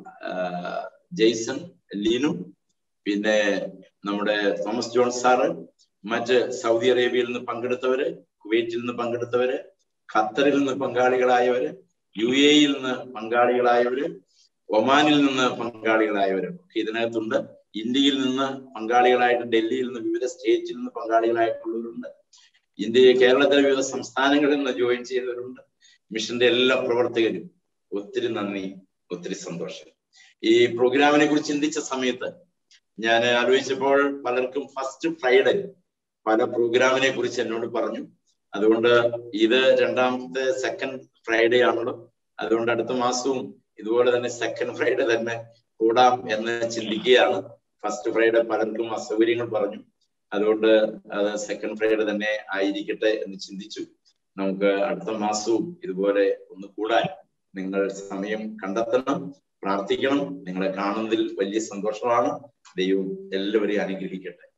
ജെയ്സൺ, ലീനു, പിന്നെ നമ്മുടെ തോമസ് ജോൺ സാറ്, മറ്റ് സൗദി അറേബ്യയിൽ നിന്ന് പങ്കെടുത്തവര്, കുവൈറ്റിൽ നിന്ന് പങ്കെടുത്തവര്, ഖത്തറിൽ നിന്ന് പങ്കാളികളായവര്, UAE-യിൽ നിന്ന് പങ്കാളികളായവര്, ഒമാനിൽ നിന്ന് പങ്കാളികളായവരും ഒക്കെ ഇതിനകത്തുണ്ട്. ഇന്ത്യയിൽ നിന്ന് പങ്കാളികളായിട്ട് ഡൽഹിയിൽ നിന്ന് വിവിധ സ്റ്റേറ്റിൽ നിന്ന് പങ്കാളികളായിട്ടുള്ളവരുണ്ട്. കേരളത്തിലെ വിവിധ സംസ്ഥാനങ്ങളിൽ നിന്ന് ജോയിൻ ചെയ്തവരുണ്ട്. മിഷന്റെ എല്ലാ പ്രവർത്തകരും ഒത്തിരി നന്ദി, ഒത്തിരി സന്തോഷം. ഈ പ്രോഗ്രാമിനെ കുറിച്ച് ചിന്തിച്ച സമയത്ത് ഞാൻ ആലോചിച്ചപ്പോൾ പലർക്കും ഫസ്റ്റ് ഫ്രൈഡേ പല പ്രോഗ്രാമിനെ കുറിച്ച് എന്നോട് പറഞ്ഞു. അതുകൊണ്ട് ഇത് രണ്ടാമത്തെ സെക്കൻഡ് ഫ്രൈഡേ ആണല്ലോ, അതുകൊണ്ട് അടുത്ത മാസവും ഇതുപോലെ തന്നെ സെക്കൻഡ് ഫ്രൈഡേ തന്നെ കൂടാം എന്ന് ചിന്തിക്കുകയാണ്. ഫസ്റ്റ് ഫ്രൈഡേ പലർക്കും അസൗകര്യങ്ങൾ പറഞ്ഞു, അതുകൊണ്ട് അത് സെക്കൻഡ് ഫ്രൈഡേ തന്നെ ആയിരിക്കട്ടെ എന്ന് ചിന്തിച്ചു. നമുക്ക് അടുത്ത മാസവും ഇതുപോലെ ഒന്ന് കൂടാൻ നിങ്ങൾ സമയം കണ്ടെത്തണം, പ്രാർത്ഥിക്കണം. നിങ്ങളെ കാണുന്നതിൽ വലിയ സന്തോഷമാണ്. ദൈവം എല്ലാവരെയും അനുഗ്രഹിക്കട്ടെ.